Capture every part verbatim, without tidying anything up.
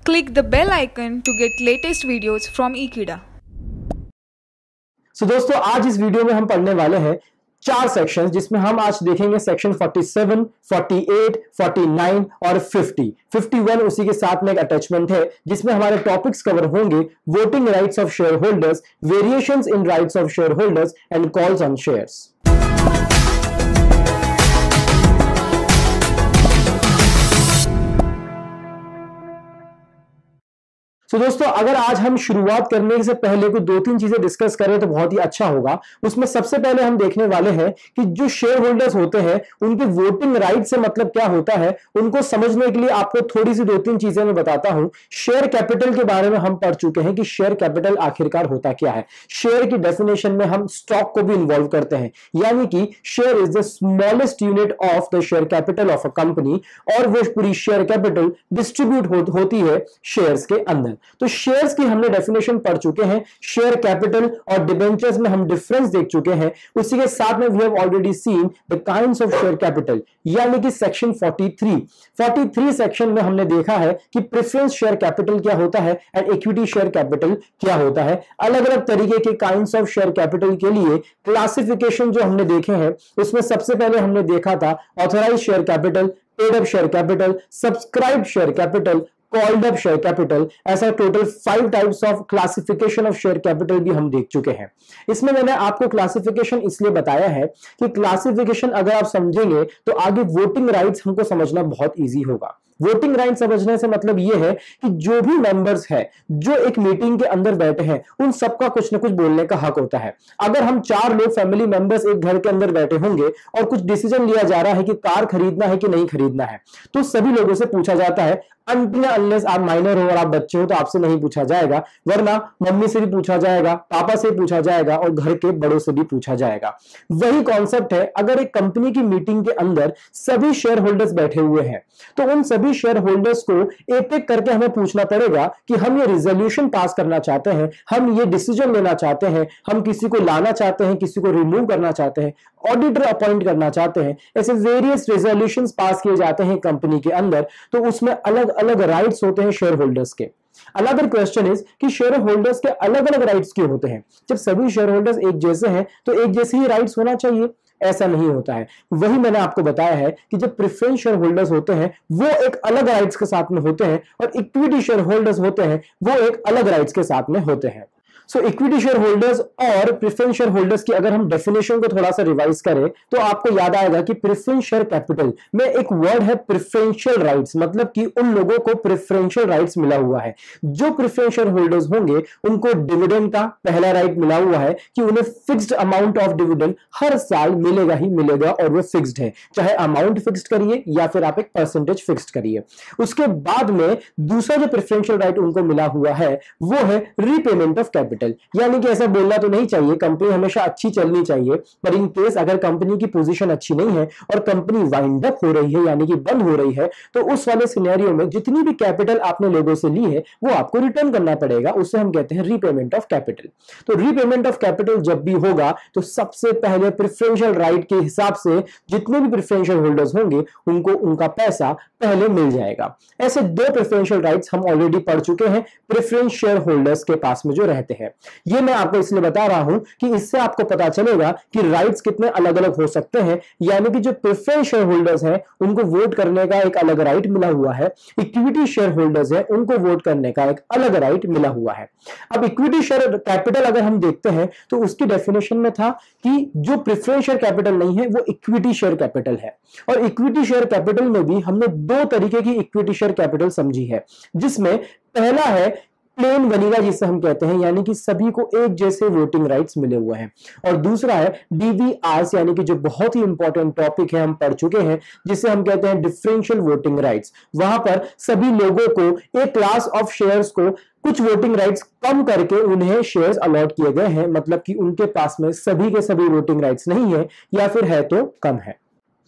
Click the bell icon to get latest videos from Ekeeda. So, दोस्तों आज इस video में हम पढ़ने वाले हैं चार सेक्शंस, जिसमें हम आज देखेंगे सेक्शन सैंतालीस, अड़तालीस, उनचास और पचास। इक्यावन उसी के साथ में एक अटैचमेंट है जिसमें हमारे टॉपिक्स कवर होंगे voting rights of share holders, variations in rights of share holders and calls on shares. तो so, दोस्तों अगर आज हम शुरुआत करने से पहले कोई दो तीन चीजें डिस्कस करें तो बहुत ही अच्छा होगा। उसमें सबसे पहले हम देखने वाले हैं कि जो शेयर होल्डर्स होते हैं उनके वोटिंग राइट से मतलब क्या होता है। उनको समझने के लिए आपको थोड़ी सी दो तीन चीजें मैं बताता हूं। शेयर कैपिटल के बारे में हम पढ़ चुके हैं कि शेयर कैपिटल आखिरकार होता क्या है। शेयर की डेफिनेशन में हम स्टॉक को भी इन्वॉल्व करते हैं, यानी कि share is the smallest unit of the share capital of a company, और वो पूरी शेयर कैपिटल डिस्ट्रीब्यूट हो, होती है शेयर्स के अंदर। तो शेयर्स की हमने डेफिनेशन पढ़ चुके हैं, शेयर कैपिटल और डिबेंचर्स में हम डिफरेंस देख चुके हैं। उसी के साथ में we have already seen the kinds of share capital, यानी कि सेक्शन तैंतालीस तैंतालीस सेक्शन में हमने देखा है कि प्रेफरेंस शेयर कैपिटल क्या होता है एंड इक्विटी शेयर कैपिटल क्या होता है। अलग अलग तरीके के काइंड्स ऑफ शेयर कैपिटल के लिए क्लासिफिकेशन जो हमने देखे हैं, उसमें सबसे पहले हमने देखा था authorised share capital, paid up share capital, subscribed share capital, called up share capital. ऐसा total five types of classification of share capital भी हम देख चुके हैं। इसमें मैंने आपको क्लासिफिकेशन इसलिए बताया है कि क्लासिफिकेशन अगर आप समझेंगे तो आगे वोटिंग राइट्स हमको समझना बहुत इजी होगा। वोटिंग राइट समझने से मतलब यह है कि जो भी मेंबर्स है जो एक मीटिंग के अंदर बैठे हैं, उन सबका कुछ ना कुछ बोलने का हक होता है। अगर हम चार लोग फैमिली मेंबर्स एक घर के अंदर बैठे होंगे और कुछ डिसीजन लिया जा रहा है कि कार खरीदना है कि नहीं खरीदना है, तो सभी लोगों से पूछा जाता है। अनटिल अनलेस आप माइनर हो और आप बच्चे हो तो आपसे नहीं पूछा जाएगा, वरना मम्मी से भी पूछा जाएगा, पापा से पूछा जाएगा और घर के बड़ों से भी पूछा जाएगा। वही कॉन्सेप्ट है अगर एक कंपनी की मीटिंग के अंदर सभी शेयर होल्डर्स बैठे हुए हैं, तो उन सभी शेयर होल्डर्स को एक एक करके हमें पूछना पड़ेगा कि हम ये रिजोल्यूशन पास करना चाहते हैं, हम ये डिसीजन लेना चाहते हैं, हम किसी को लाना चाहते हैं, किसी को रिमूव करना चाहते हैं, ऑडिटर अपॉइंट करना चाहते हैं। ऐसे वेरियस रेजोल्यूशंस पास किए जाते हैं कंपनी के अंदर, तो उसमें अलग अलग राइट्स होते हैं शेयर होल्डर्स के। अनदर क्वेश्चन इज कि शेयर होल्डर्स के अलग अलग राइट्स क्यों होते हैं? जब सभी शेयर होल्डर्स एक जैसे हैं तो एक जैसे ही राइट्स होना चाहिए, ऐसा नहीं होता है। वही मैंने आपको बताया है कि जब प्रेफरेंस शेयर होल्डर्स होते हैं वो एक अलग राइट्स के साथ में होते हैं, और इक्विटी शेयर होल्डर्स होते हैं वो एक अलग राइट्स के साथ में होते हैं। सो इक्विटी शेयर होल्डर्स और प्रेफरेंस शेयर होल्डर्स की अगर हम डेफिनेशन को थोड़ा सा रिवाइज करें तो आपको याद आएगा कि प्रेफरेंस शेयर कैपिटल में एक वर्ड है प्रेफरेंशियल राइट्स, मतलब कि उन लोगों को प्रेफरेंशियल राइट्स मिला हुआ है। जो प्रेफरेंस शेयर होल्डर्स होंगे उनको डिविडेंड का पहला राइट मिला हुआ है कि उन्हें फिक्स्ड अमाउंट ऑफ डिविडेंड हर साल मिलेगा ही मिलेगा, और वो फिक्स्ड है, चाहे अमाउंट फिक्स्ड करिए या फिर आप एक परसेंटेज फिक्स्ड करिए। उसके बाद में दूसरा जो प्रेफरेंशियल राइट उनको मिला हुआ है वो है रीपेमेंट ऑफ कैपिटल, यानी कि ऐसा बोलना तो नहीं चाहिए कंपनी हमेशा अच्छी चलनी चाहिए, पर इन केस अगर कंपनी की पोजीशन अच्छी नहीं है और कंपनी वाइंड अप हो रही है यानी कि बंद हो रही है, तो उस वाले सिनेरियो में जितनी भी कैपिटल आपने लोगों से ली है वो आपको रिटर्न करना पड़ेगा। उसे हम कहते हैं रीपेमेंट ऑफ कैपिटल। तो रीपेमेंट ऑफ कैपिटल जब भी होगा तो सबसे पहले प्रेफरेंशियल राइट के हिसाब से जितने भी प्रेफरेंशियल होल्डर्स होंगे उनको उनका पैसा पहले मिल जाएगा। ऐसे दो प्रेफरेंशियल राइट्स हम ऑलरेडी पढ़ चुके हैं प्रेफरेंस शेयर होल्डर्स के पास में जो रहते हैं। ये मैं आपको इसलिए बता रहा हूं कि इससे आपको पता चलेगा कि राइट्स कितने अलग अलग हो सकते हैं, यानी कि जो प्रेफरेंस शेयर होल्डर्स हैं उनको वोट करने का एक अलग राइट मिला हुआ है, इक्विटी शेयर होल्डर्स हैं उनको वोट करने का एक अलग राइट मिला हुआ है। अब इक्विटी शेयर कैपिटल अगर हम देखते हैं तो उसकी डेफिनेशन में था कि जो प्रेफरेंस शेयर कैपिटल नहीं है वो इक्विटी शेयर कैपिटल है, और इक्विटी शेयर कैपिटल में भी हमने दो तरीके की इक्विटी शेयर कैपिटल समझी है, जिसमें पहला है प्लेन वनीला जिसे हम कहते हैं, यानी कि सभी को एक जैसे वोटिंग राइट्स मिले हुए हैं, और दूसरा है डीवीआरस, यानी कि जो बहुत ही इंपॉर्टेंट टॉपिक है हम पढ़ चुके हैं जिसे हम कहते हैं डिफरेंशियल वोटिंग राइट्स। वहां पर सभी लोगों को एक क्लास ऑफ शेयर्स को कुछ वोटिंग राइट्स कम करके उन्हें शेयर्स अलॉट किए गए हैं, मतलब कि उनके पास में सभी के सभी वोटिंग राइट्स नहीं है या फिर है तो कम है।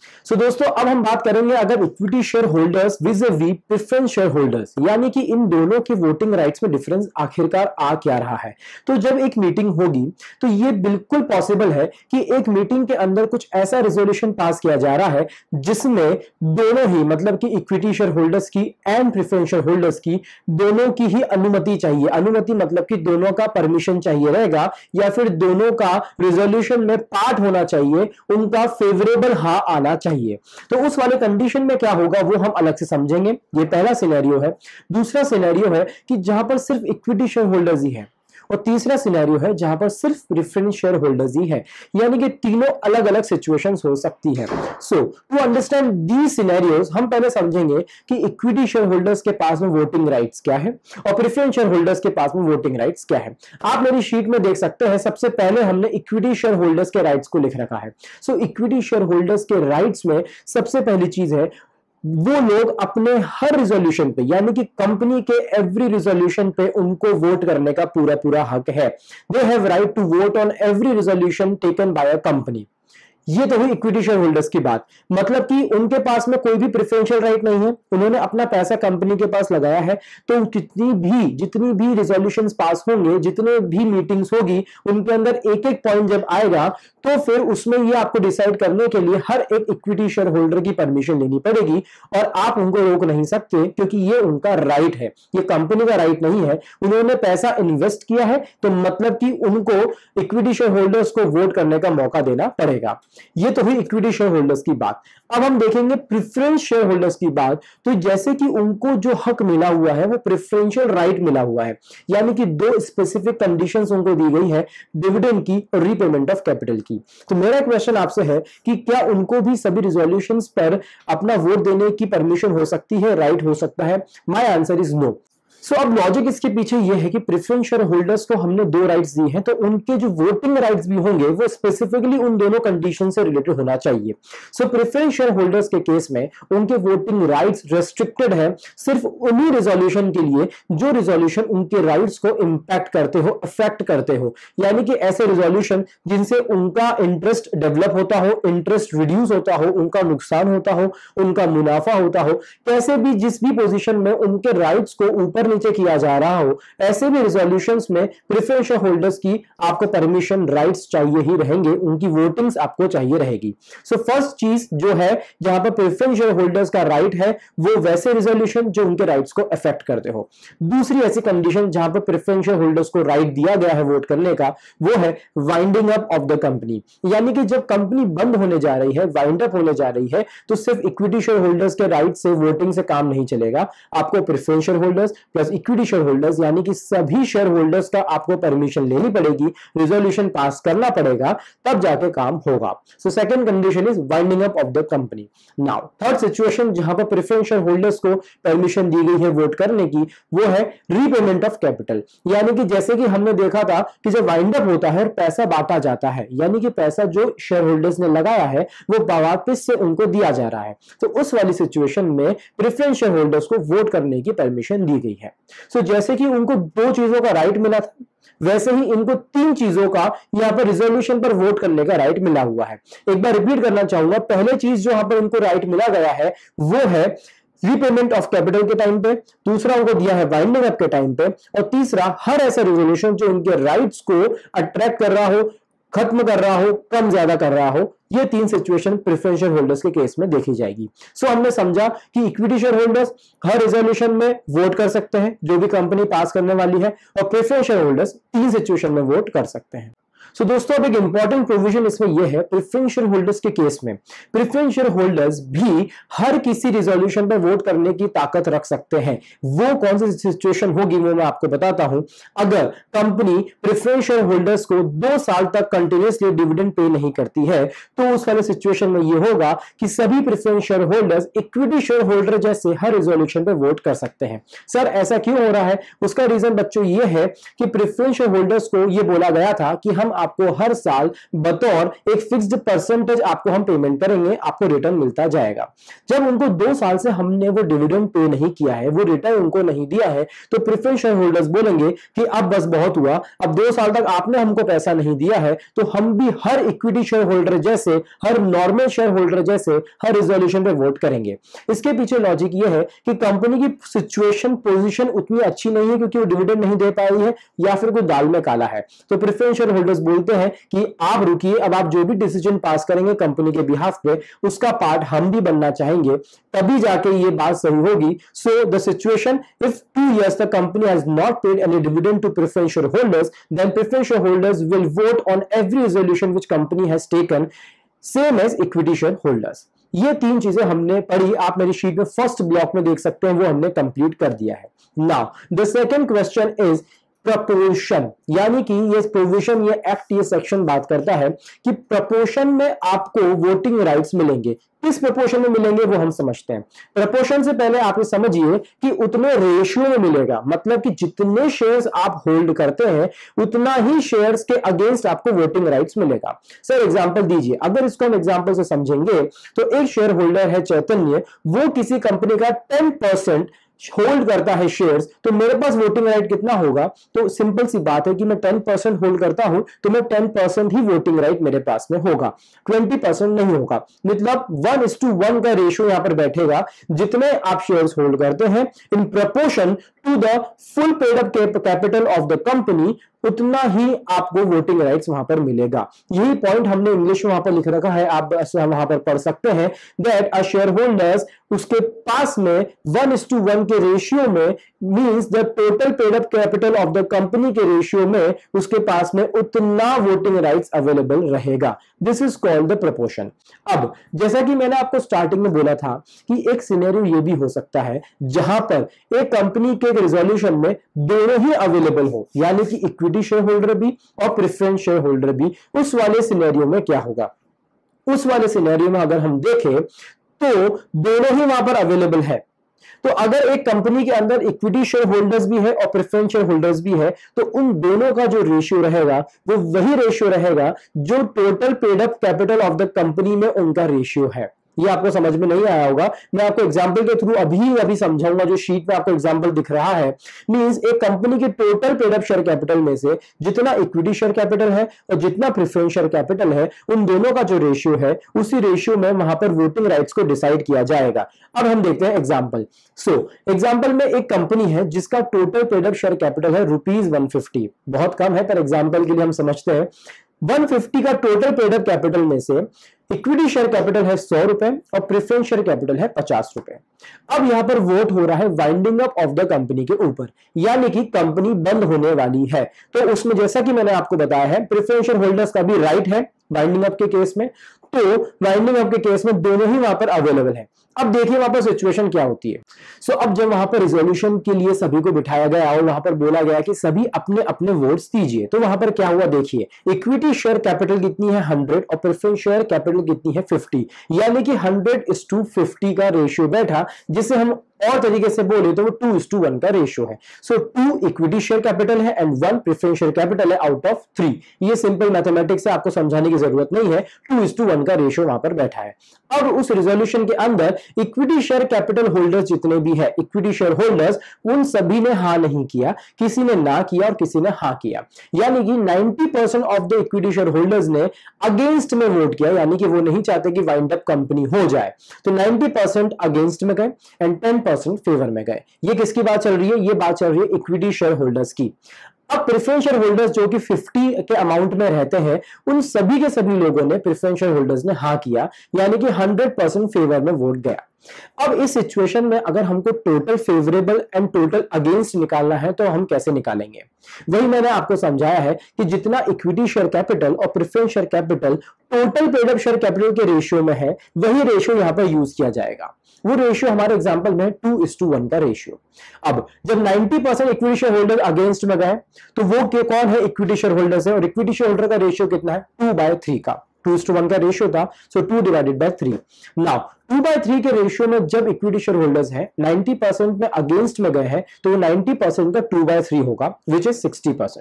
सो so, दोस्तों अब हम बात करेंगे अगर equity share holders vis a vis preference share holders, यानी कि इन दोनों के वोटिंग राइट्स में डिफरेंस आखिरकार आ क्या रहा है। तो जब एक मीटिंग होगी तो ये बिल्कुल पॉसिबल है कि एक मीटिंग के अंदर कुछ ऐसा रेजोल्यूशन पास किया जा रहा है जिसमें दोनों ही मतलब कि इक्विटी शेयर होल्डर्स की एंड प्रेफरेंस शेयर होल्डर्स की दोनों की ही अनुमति चाहिए। अनुमति मतलब कि दोनों का परमिशन चाहिए रहेगा या फिर दोनों का रेजोल्यूशन में पार्ट होना चाहिए, उनका फेवरेबल हाँ आना चाहिए। तो उस वाले कंडीशन में क्या होगा वो हम अलग से समझेंगे। ये पहला सिनेरियो है। दूसरा सिनेरियो है कि जहां पर सिर्फ इक्विटी शेयर होल्डर्स ही है, और तीसरा सिनेरियो है जहां पर सिर्फ प्रेफरेंस शेयर होल्डर्स ही है, यानी कि तीनों अलग अलग सिचुएशंस हो सकती है। So to understand these scenarios हम पहले समझेंगे कि इक्विटी शेयर होल्डर्स के पास में वोटिंग राइट्स क्या है और प्रेफरेंस शेयर होल्डर्स के पास में वोटिंग राइट्स क्या है। आप मेरी शीट में देख सकते हैं, सबसे पहले हमने इक्विटी शेयर होल्डर्स के राइट्स को लिख रखा है। सो इक्विटी शेयर होल्डर्स के राइट्स में सबसे पहली चीज है वो लोग अपने हर रिजोल्यूशन पे यानी कि कंपनी के एवरी रिजोल्यूशन पे उनको वोट करने का पूरा पूरा हक है। They have right to vote on every resolution taken by a company. ये तो हुई इक्विटी शेयर होल्डर्स की बात, मतलब कि उनके पास में कोई भी प्रेफरेंशियल राइट नहीं है, उन्होंने अपना पैसा कंपनी के पास लगाया है, तो जितनी भी जितनी भी रिजोल्यूशंस पास होंगे, जितने भी मीटिंग्स होगी, उनके अंदर एक एक पॉइंट जब आएगा तो फिर उसमें ये आपको डिसाइड करने के लिए हर एक इक्विटी शेयर होल्डर की परमिशन लेनी पड़ेगी और आप उनको रोक नहीं सकते क्योंकि ये उनका राइट है, ये कंपनी का राइट नहीं है। उन्होंने पैसा इन्वेस्ट किया है तो मतलब कि उनको इक्विटी शेयर होल्डर्स को वोट करने का मौका देना पड़ेगा। ये तो हुई इक्विटी शेयर होल्डर्स की बात। अब हम देखेंगे प्रेफरेंस शेयर होल्डर्स की बात। तो जैसे कि उनको जो हक मिला हुआ है वो प्रेफरेंशियल राइट मिला हुआ है, यानी कि दो स्पेसिफिक कंडीशंस उनको दी गई है, डिविडेंड की और रीपेमेंट ऑफ कैपिटल की। तो मेरा क्वेश्चन आपसे है कि क्या उनको भी सभी रिजोल्यूशंस पर अपना वोट देने की परमिशन हो सकती है, राइट हो सकता है? My answer is no. So so, अब लॉजिक इसके पीछे ये है कि प्रेफरेंस शेयर होल्डर्स को हमने दो राइट्स दी हैं, तो उनके जो वोटिंग राइट्स भी होंगे वो स्पेसिफिकली उन दोनों कंडीशन से रिलेटेड होना चाहिए। सो प्रेफरेंस शेयर होल्डर्स के केस में उनके वोटिंग राइट्स रेस्ट्रिक्टेड है सिर्फ उन्हीं रिजोल्यूशन के लिए जो रिजोल्यूशन उनके राइट्स को इंपैक्ट करते हो, अफेक्ट करते हो, यानी कि ऐसे रिजोल्यूशन जिनसे उनका इंटरेस्ट डेवलप होता हो, इंटरेस्ट रिड्यूस होता हो, उनका नुकसान होता हो, उनका मुनाफा होता हो, कैसे भी जिस भी पोजीशन में उनके राइट्स को ऊपर नीचे किया जा रहा हो, ऐसे भी रिजोल्यूशंस में प्रेफरेंस शेयर होल्डर्स की आपको परमिशन राइट्स चाहिए ही रहेंगे, उनकी वोटिंग्स आपको चाहिए रहेगी। सो फर्स्ट चीज जो है जहां पर प्रेफरेंस शेयर होल्डर्स का राइट है वो वैसे रिजोल्यूशन जो उनके राइट्स को अफेक्ट करते हो। दूसरी ऐसी कंडीशन जहां पर प्रेफरेंस शेयर होल्डर्स को राइट दिया गया है वोट करने का वो है winding up of the company, यानी कि जब कंपनी बंद होने जा रही है, वाइंड अप होने जा रही है, तो सिर्फ इक्विटी शेयर होल्डर्स के राइट से वोटिंग से काम नहीं चलेगा। आपको preference share holders plus equity share holders यानी कि सभी शेयर होल्डर्स का आपको परमिशन लेनी पड़ेगी, रिजोल्यूशन पास करना पड़ेगा, तब जाके काम होगा। So second condition is winding up of the company. Now third situation जहां पर प्रेफरेंस शेयर होल्डर्स को परमिशन दी गई है वोट करने की वो है रीपेमेंट ऑफ कैपिटल, यानी कि जैसे कि हमने देखा था कि जब वाइंड अप होता है पैसा बांटा जाता है, यानी कि पैसा जो शेयर होल्डर्स ने लगाया है वो वापस से उनको दिया जा रहा है, तो उस वाली सिचुएशन में प्रेफरेंस शेयर होल्डर्स को वोट करने की परमिशन दी गई है। सो so, जैसे कि उनको दो चीजों का राइट मिला था वैसे ही इनको तीन चीजों का यहां पर रिजोल्यूशन पर वोट करने का राइट मिला हुआ है। एक बार रिपीट करना चाहूंगा, पहले चीज जो यहां पर इनको राइट मिला गया है वो है रीपेमेंट ऑफ कैपिटल के टाइम पे, दूसरा उनको दिया है वाइंडिंग अप के टाइम पे, और तीसरा हर ऐसा रिजोल्यूशन जो उनके राइट्स को अट्रैक्ट कर रहा हो, खत्म कर रहा हो, कम ज्यादा कर रहा हो। ये तीन सिचुएशन प्रेफरेंस शेयर होल्डर्स के केस में देखी जाएगी। सो so, हमने समझा कि इक्विटी शेयर होल्डर्स हर रिजोल्यूशन में वोट कर सकते हैं जो भी कंपनी पास करने वाली है, और प्रेफरेंस शेयर होल्डर्स तीन सिचुएशन में वोट कर सकते हैं। सो so, दोस्तों अब एक इंपॉर्टेंट प्रोविजन इसमें यह है प्रेफरेंस शेयर होल्डर्स के केस में प्रेफरेंस शेयर होल्डर्स भी हर किसी रिजोल्यूशन पर वोट करने की ताकत रख सकते हैं। वो कौन सी सिचुएशन होगी वो मैं आपको बताता हूं। अगर कंपनी प्रेफरेंस शेयर होल्डर्स को दो साल तक कंटिन्यूअसली डिविडेंड पे नहीं करती है तो उस वाले सिचुएशन में यह होगा कि सभी preference share holders equity share holder जैसे हर रिजोल्यूशन पर वोट कर सकते हैं। सर ऐसा क्यों हो रहा है? उसका रीजन बच्चों ये है कि प्रेफरेंस शेयर होल्डर्स को यह बोला गया था कि हम हम आपको हर साल बतौर एक फिक्स्ड परसेंटेज आपको हम पेमेंट करेंगे, आपको रिटर्न मिलता जाएगा। जब उनको दो साल से हमने वो डिविडेंड पे नहीं किया है, वो रिटर्न उनको नहीं दिया है, तो प्रेफरेंस शेयर होल्डर्स बोलेंगे कि अब बस बहुत हुआ, अब दो साल तक आपने हमको पैसा नहीं दिया है, तो हम भी हर इक्विटी शेयर होल्डर जैसे, हर नॉर्मल शेयर होल्डर जैसे हर रिजोल्यूशन पे वोट करेंगे। इसके पीछे लॉजिक ये है कि कंपनी की सिचुएशन पोजीशन उतनी अच्छी नहीं है क्योंकि वो डिविडेंड नहीं दे पाई है या फिर कोई दाल में काला है, तो प्रेफरेंस शेयर होल्डर्स बोलते हैं कि आप रुकिए, अब आप जो भी डिसीजन पास करेंगे कंपनी के बिहाफ पे उसका पार्ट हम भी बनना चाहेंगे, तभी जाके ये बात सही होगी। So the situation, if two years the company has not paid any dividend to preference shareholders, then preference shareholders will vote on every resolution which company has taken, same as equity shareholders। ये तीन चीजें हमने पढ़ी, आप मेरी sheet में first block में देख सकते हैं, वो हमने कंप्लीट कर दिया है। Now the second question is proportion, यानी कि ये प्रोविजन, ये एक्ट, ये सेक्शन बात करता है कि प्रपोर्शन में आपको वोटिंग राइट्स मिलेंगे। किस प्रपोर्शन में मिलेंगे वो हम समझते हैं। प्रपोर्शन से पहले आप ये समझिए कि उतने रेशियो में मिलेगा, मतलब कि जितने शेयर्स आप होल्ड करते हैं उतना ही शेयर्स के अगेंस्ट आपको वोटिंग राइट्स मिलेगा। सर एग्जांपल दीजिए, अगर इसको हम एग्जांपल से समझेंगे तो एक शेयर होल्डर है चैतन्य, वो किसी कंपनी का टेन परसेंट होल्ड करता है शेयर्स, तो मेरे पास वोटिंग राइट कितना होगा? तो सिंपल सी बात है कि मैं टेन परसेंट होल्ड करता हूं तो मैं टेन परसेंट ही वोटिंग राइट मेरे पास में होगा, ट्वेंटी परसेंट नहीं होगा। मतलब वन इज टू वन का रेशियो यहां पर बैठेगा, जितने आप शेयर्स होल्ड करते हैं in proportion to the full paid up capital of the company, उतना ही आपको वोटिंग राइट्स वहां पर मिलेगा। यही पॉइंट हमने इंग्लिश में वहां पर लिख रखा है, आप वहां पर पढ़ सकते हैं दैट अ शेयर होल्डर्स, उसके पास में वन इज टू वन के रेशियो में means the total paid up capital of the company के रेशियो में उसके पास में उतना वोटिंग राइट्स अवेलेबल रहेगा। This is called the proportion. अब जैसा कि मैंने आपको स्टार्टिंग में बोला था कि एक सिनेरियो ये भी हो सकता है जहां पर एक कंपनी के रिजोल्यूशन में दोनों ही अवेलेबल हो, यानी कि इक्विटी शेयर होल्डर भी और प्रेफरेंस शेयर होल्डर भी। उस वाले सिनेरियो में क्या होगा? उस वाले सिनेरियो में अगर हम देखें तो दोनों ही वहां पर अवेलेबल है। तो अगर एक कंपनी के अंदर इक्विटी शेयर होल्डर्स भी है और प्रेफरेंस शेयर होल्डर्स भी है, तो उन दोनों का जो रेशियो रहेगा वो वही रेशियो रहेगा जो total paid up capital of the company में उनका रेशियो है। ये आपको समझ में नहीं आया होगा, मैं आपको एग्जांपल के थ्रू अभी अभी समझाऊंगा। जो शीट में आपको एग्जांपल दिख रहा है मींस एक कंपनी के total paid up share capital में से जितना इक्विटी शेयर कैपिटल है और जितना प्रेफरेंस शेयर कैपिटल है, उन दोनों का जो रेशियो है उसी रेशियो में वहां पर वोटिंग राइट्स को डिसाइड किया जाएगा। अब हम देखते हैं एग्जाम्पल। सो एग्जाम्पल में एक कंपनी है जिसका total paid up share capital है रुपीज वन फिफ्टी, बहुत कम है पर एग्जाम्पल के लिए हम समझते हैं। वन फिफ्टी का टोटल पेड अप कैपिटल में से इक्विटी शेयर कैपिटल है सौ रुपए और प्रेफरेंस शेयर कैपिटल है पचास रुपए। अब यहां पर वोट हो रहा है winding up of the company के ऊपर, यानी कि कंपनी बंद होने वाली है। तो उसमें जैसा कि मैंने आपको बताया है प्रेफरेंस शेयर होल्डर्स का भी राइट है वाइंडिंग अप के केस में, तो वाइंडिंग अप के केस में दोनों ही वहां पर अवेलेबल है। अब देखिए वहां पर सिचुएशन क्या होती है। सो so, अब जब वहां पर रिजोल्यूशन के लिए सभी को बिठाया गया और वहां पर बोला गया कि सभी अपने अपने वोट्स दीजिए, तो वहां पर क्या हुआ देखिए, इक्विटी शेयर कैपिटल कितनी है हंड्रेड और प्रेफरेंस शेयर कैपिटल कितनी है फिफ्टी, यानी कि हंड्रेड इज टू फिफ्टी का रेशियो बैठा, जिसे हम और तरीके से बोले तो वो टू इज टू वन का रेशियो है। So two equity share capital है and one preference share capital है आउट ऑफ थ्री। ये सिंपल मैथमेटिक्स है, आपको समझाने की जरूरत नहीं है, टू इज टू वन का रेशियो वहां पर बैठा है। अब उस रिजोल्यूशन के अंदर इक्विटी शेयर कैपिटल होल्डर्स जितने भी है, इक्विटी शेयर होल्डर्स, उन सभी ने हाँ नहीं किया, किसी ने ना किया और किसी ने हाँ किया, यानी कि ninety percent of the equity share holders ने अगेंस्ट में वोट किया, यानी कि वो नहीं चाहते कि वाइंड अप कंपनी हो जाए। तो नाइंटी परसेंट अगेंस्ट में गए एंड टेन परसेंट फेवर में गए। ये किसकी बात चल रही है? ये बात चल रही है इक्विटी शेयर होल्डर्स की। अब प्रेफरेंस शेयर होल्डर्स जो कि फिफ्टी के अमाउंट में रहते हैं, उन सभी के सभी लोगों ने, प्रेफरेंस शेयर होल्डर्स ने हाँ किया, यानी कि हंड्रेड परसेंट फेवर में वोट गया। अब इस सिचुएशन में अगर हमको total favourable and total against निकालना है तो हम कैसे निकालेंगे? वही मैंने आपको समझाया है कि जितना इक्विटी शेयर कैपिटल और preference share capital total paid up share capital के रेशियो में है, वही रेशियो यहां पर यूज किया जाएगा। वो रेशियो हमारे एग्जांपल में टू इज टू वन का रेशियो। अब जब ninety percent equity share holder against में गए तो वो के कौन है? इक्विटी शेयर होल्डर्स है, और इक्विटी शेयर होल्डर का रेशियो कितना है? टू बाय थ्री का, टू इज टू वन का रेशियो था, so two divided by three. Now two by three के रेशियो में जब इक्विटी शेयर होल्डर्स है नाइंटी परसेंट में अगेंस्ट में गए हैं, तो वो नाइंटी परसेंट का टू बाय थ्री होगा, विच इज सिक्सटी परसेंट।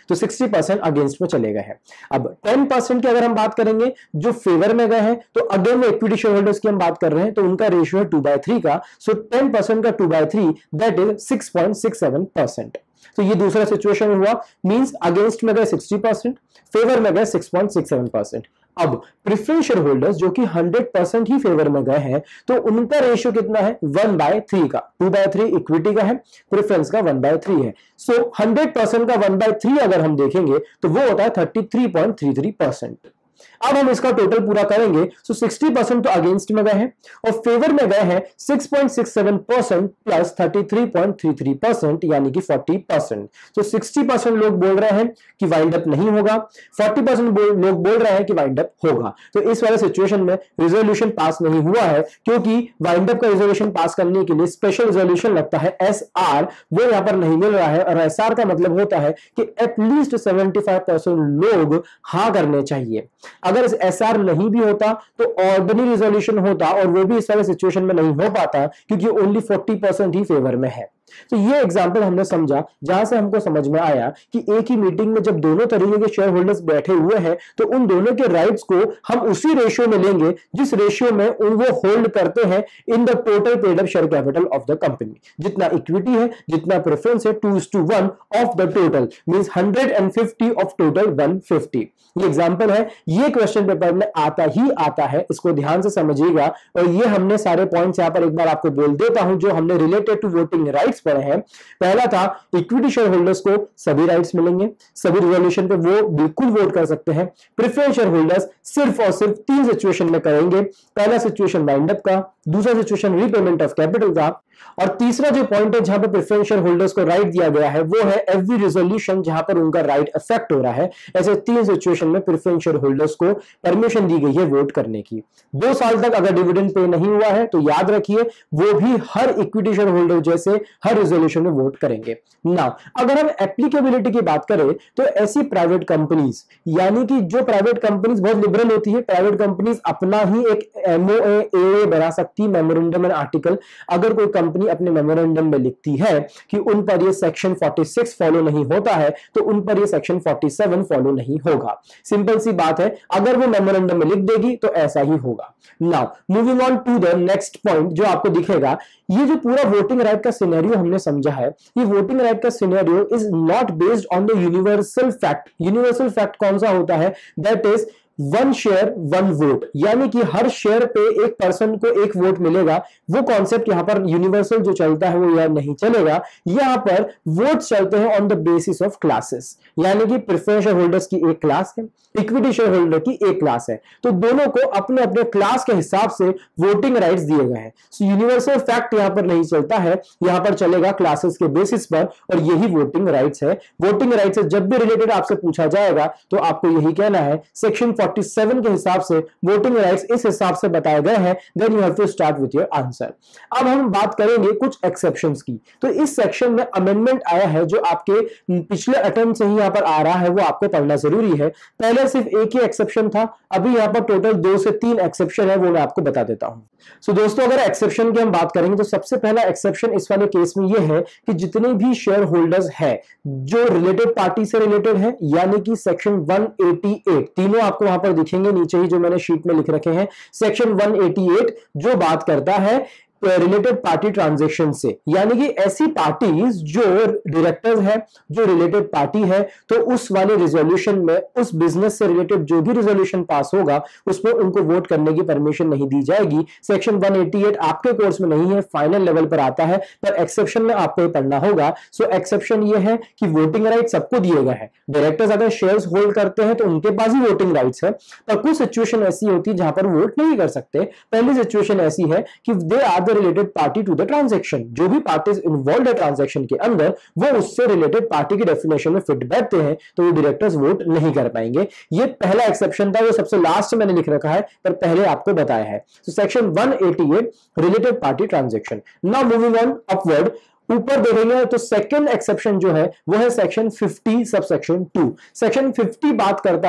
तो सिक्सटी परसेंट अगेंस्ट में चले गए हैं। अब टेन परसेंट की अगर हम बात करेंगे जो फेवर में गए हैं, तो अगेन वो इक्विटी शेयर होल्डर्स की हम बात कर रहे हैं, तो उनका रेशियो है टू बाय थ्री का। सो टेन परसेंट का two by three that is six point six seven percent. तो ये दूसरा सिचुएशन हुआ, मींस अगेंस्ट में गए सिक्सटी परसेंट, फेवर में गए six point six seven percent. अब प्रेफरेंस शेयर होल्डर्स जो कि हंड्रेड परसेंट ही फेवर में गए हैं, तो उनका रेशियो कितना है, वन बाय थ्री का। टू बाय थ्री इक्विटी का है, प्रेफरेंस का वन बाय थ्री है। सो हंड्रेड परसेंट का वन बाय थ्री अगर हम देखेंगे तो वो होता है thirty three point three three percent. अब हम इसका टोटल पूरा करेंगे, सो सिक्सटी परसेंट तो अगेंस्ट में गए हैं और फेवर में गए हैं six point six seven percent plus thirty three point three three percent, यानी कि फोर्टी परसेंट। तो सिक्सटी परसेंट लोग बोल रहे हैं कि वाइंड अप नहीं होगा, फोर्टी परसेंट लोग बोल रहे हैं कि वाइंड अप होगा। तो इस वाले सिचुएशन में रिजोल्यूशन पास नहीं हुआ है, क्योंकि वाइंड अप का रिजोल्यूशन पास करने के लिए स्पेशल रिजोल्यूशन लगता है एस आर, वो यहां पर नहीं मिल रहा है। और एस आर का मतलब होता है कि एटलीस्ट सेवेंटी फाइव परसेंट लोग हाँ करने चाहिए। अगर इस एसआर नहीं भी होता तो ऑर्डिनरी रिजोल्यूशन होता, और वो भी इस वाले सिचुएशन में नहीं हो पाता क्योंकि ओनली फोर्टी परसेंट ही फेवर में है। तो ये एग्जांपल हमने समझा जहां से हमको समझ में आया कि एक ही मीटिंग में जब दोनों तरीके के शेयर होल्डर्स बैठे हुए हैं तो उन दोनों के राइट्स को हम उसी रेशियो में लेंगे जिस रेशियो में उन वो होल्ड करते हैं in the total paid up share capital of the company. जितना इक्विटी है, जितना प्रेफरेंस है, two is to one of the total, means hundred and fifty of total one fifty. ये एग्जांपल है, ये क्वेश्चन पेपर में आता ही आता है, इसको ध्यान से समझिएगा। और ये हमने सारे पॉइंट्स यहां पर एक बार आपको बोल देता हूं जो हमने रिलेटेड टू वोटिंग राइट्स पढ़े हैं। पहला था इक्विटी शेयर होल्डर्स को सभी राइट्स मिलेंगे, सभी रिजोल्यूशन पे वो बिल्कुल वोट कर सकते हैं। प्रेफरेंस शेयर होल्डर्स सिर्फ और सिर्फ तीन सिचुएशन में करेंगे, पहला सिचुएशन वाइंड अप का, दूसरा सिचुएशन रीपेमेंट ऑफ कैपिटल का, और तीसरा जो पॉइंट है जहां पर प्रेफरेंस शेयर होल्डर्स को राइट दिया गया है वो है एवरी रिजोल्यूशन जहां पर उनका राइट अफेक्ट हो रहा है। ऐसे तीन सिचुएशन में प्रेफरेंस शेयर होल्डर्स को परमिशन दी गई है वोट करने की। दो साल तक अगर डिविडेंड पे नहीं हुआ है तो याद रखिए वो भी हर इक्विटी शेयर होल्डर जैसे हर रिजोल्यूशन में वोट करेंगे। नाउ अगर हम एप्लीकेबिलिटी की बात करें तो ऐसी प्राइवेट कंपनीज, यानी कि जो प्राइवेट कंपनीज बहुत लिबरल होती है, प्राइवेट कंपनीज अपना ही एक एमओए एए बना सकती है, मेमोरेंडम एंड आर्टिकल। अगर कोई कंपनी अपने मेमोरेंडम में लिखती है कि उन पर ये सेक्शन फोर्टी सिक्स फॉलो नहीं होता है तो उन पर ये सेक्शन फोर्टी सेवन फॉलो नहीं होगा। सिंपल सी बात है, अगर वो मेमोरेंडम में लिख देगी तो ऐसा ही होगा। Now moving on to the next point जो आपको दिखेगा, ये जो पूरा वोटिंग राइट का सिनेरियो हमने समझा है, ये वोटिंग राइट का scenario is not based on the universal fact. Universal fact कौन सा होता है, that is one share one vote, यानी कि हर शेयर पे एक पर्सन को एक वोट मिलेगा। वो कॉन्सेप्ट यहां पर यूनिवर्सल जो चलता है वो यार नहीं चलेगा। यहां पर वोट चलते हैं on the basis of classes, यानी कि प्रेफरेंस शेयर होल्डर्स की एक क्लास है, इक्विटी शेयर होल्डर की एक क्लास है, तो दोनों को अपने अपने क्लास के हिसाब से वोटिंग राइट्स दिए गए हैं। सो यूनिवर्सल फैक्ट यहां पर नहीं चलता है, यहां पर चलेगा क्लासेस के बेसिस पर, और यही वोटिंग राइट्स है। वोटिंग राइट्स से जब भी रिलेटेड आपसे पूछा जाएगा तो आपको यही कहना है सेक्शन फोर्टी सेवन के हिसाब से वोटिंग राइट्स इस हिसाब से बताए गए हैं, then you have to start with your answer. अब हम बात करेंगे कुछ एक्सेप्शंस की। तो इस सेक्शन में अमेंडमेंट आया है जो आपके पिछले अटेम्प्ट से ही यहां पर आ रहा है, वो आपको पढ़ना जरूरी है। पहले सिर्फ एक ही एक्सेप्शन था, अभी यहां पर टोटल दो से तीन एक्सेप्शन है, वो मैं आपको बता देता हूं। सो so, दोस्तों अगर एक्सेप्शन की हम बात करेंगे तो सबसे पहला एक्सेप्शन इस वाले केस में यह है कि जितने भी शेयर होल्डर्स है जो रिलेटेड पार्टी से रिलेटेड है, यानी कि सेक्शन वन एटी एट, तीनों आपको वहां पर दिखेंगे नीचे ही जो मैंने शीट में लिख रखे हैं। सेक्शन वन एटी एट जो बात करता है रिलेटेड पार्टी ट्रांजैक्शन से, यानी कि ऐसी पार्टीज जो डायरेक्टर्स है, जो रिलेटेड पार्टी है, तो उस वाले रिजोल्यूशन में उस बिजनेस से रिलेटेड जो भी रिजोल्यूशन पास होगा उसमें उनको वोट करने की परमिशन नहीं दी जाएगी। सेक्शन वन एटी एट आपके कोर्स में नहीं है, फाइनल लेवल पर आता है, पर एक्सेप्शन में आपको ये पढ़ना होगा। सो एक्सेप्शन ये है कि वोटिंग राइट सबको दिए गए हैं। डायरेक्टर्स अगर शेयर्स होल्ड करते हैं तो उनके पास ही वोटिंग राइट्स है, पर कुछ सिचुएशन ऐसी होती है जहां पर वोट नहीं कर सकते। पहली सिचुएशन ऐसी है कि they are related party to the transaction, जो भी पार्टीज इन्वॉल्व है ट्रांजैक्शन के अंदर वो उससे रिलेटेड पार्टी की डेफिनेशन में फिट बैठते हैं, तो वो डायरेक्टर्स वोट नहीं कर पाएंगे। ये पहला एक्सेप्शन था, वो सबसे लास्ट मैंने लिख रखा है, पर पहले आपको बताया है। तो section one eighty eight related party transaction. Now moving on upward, ऊपर देखेंगे तो सेकंड एक्सेप्शन जो है वो है section fifty subsection two. Section fifty बात करता है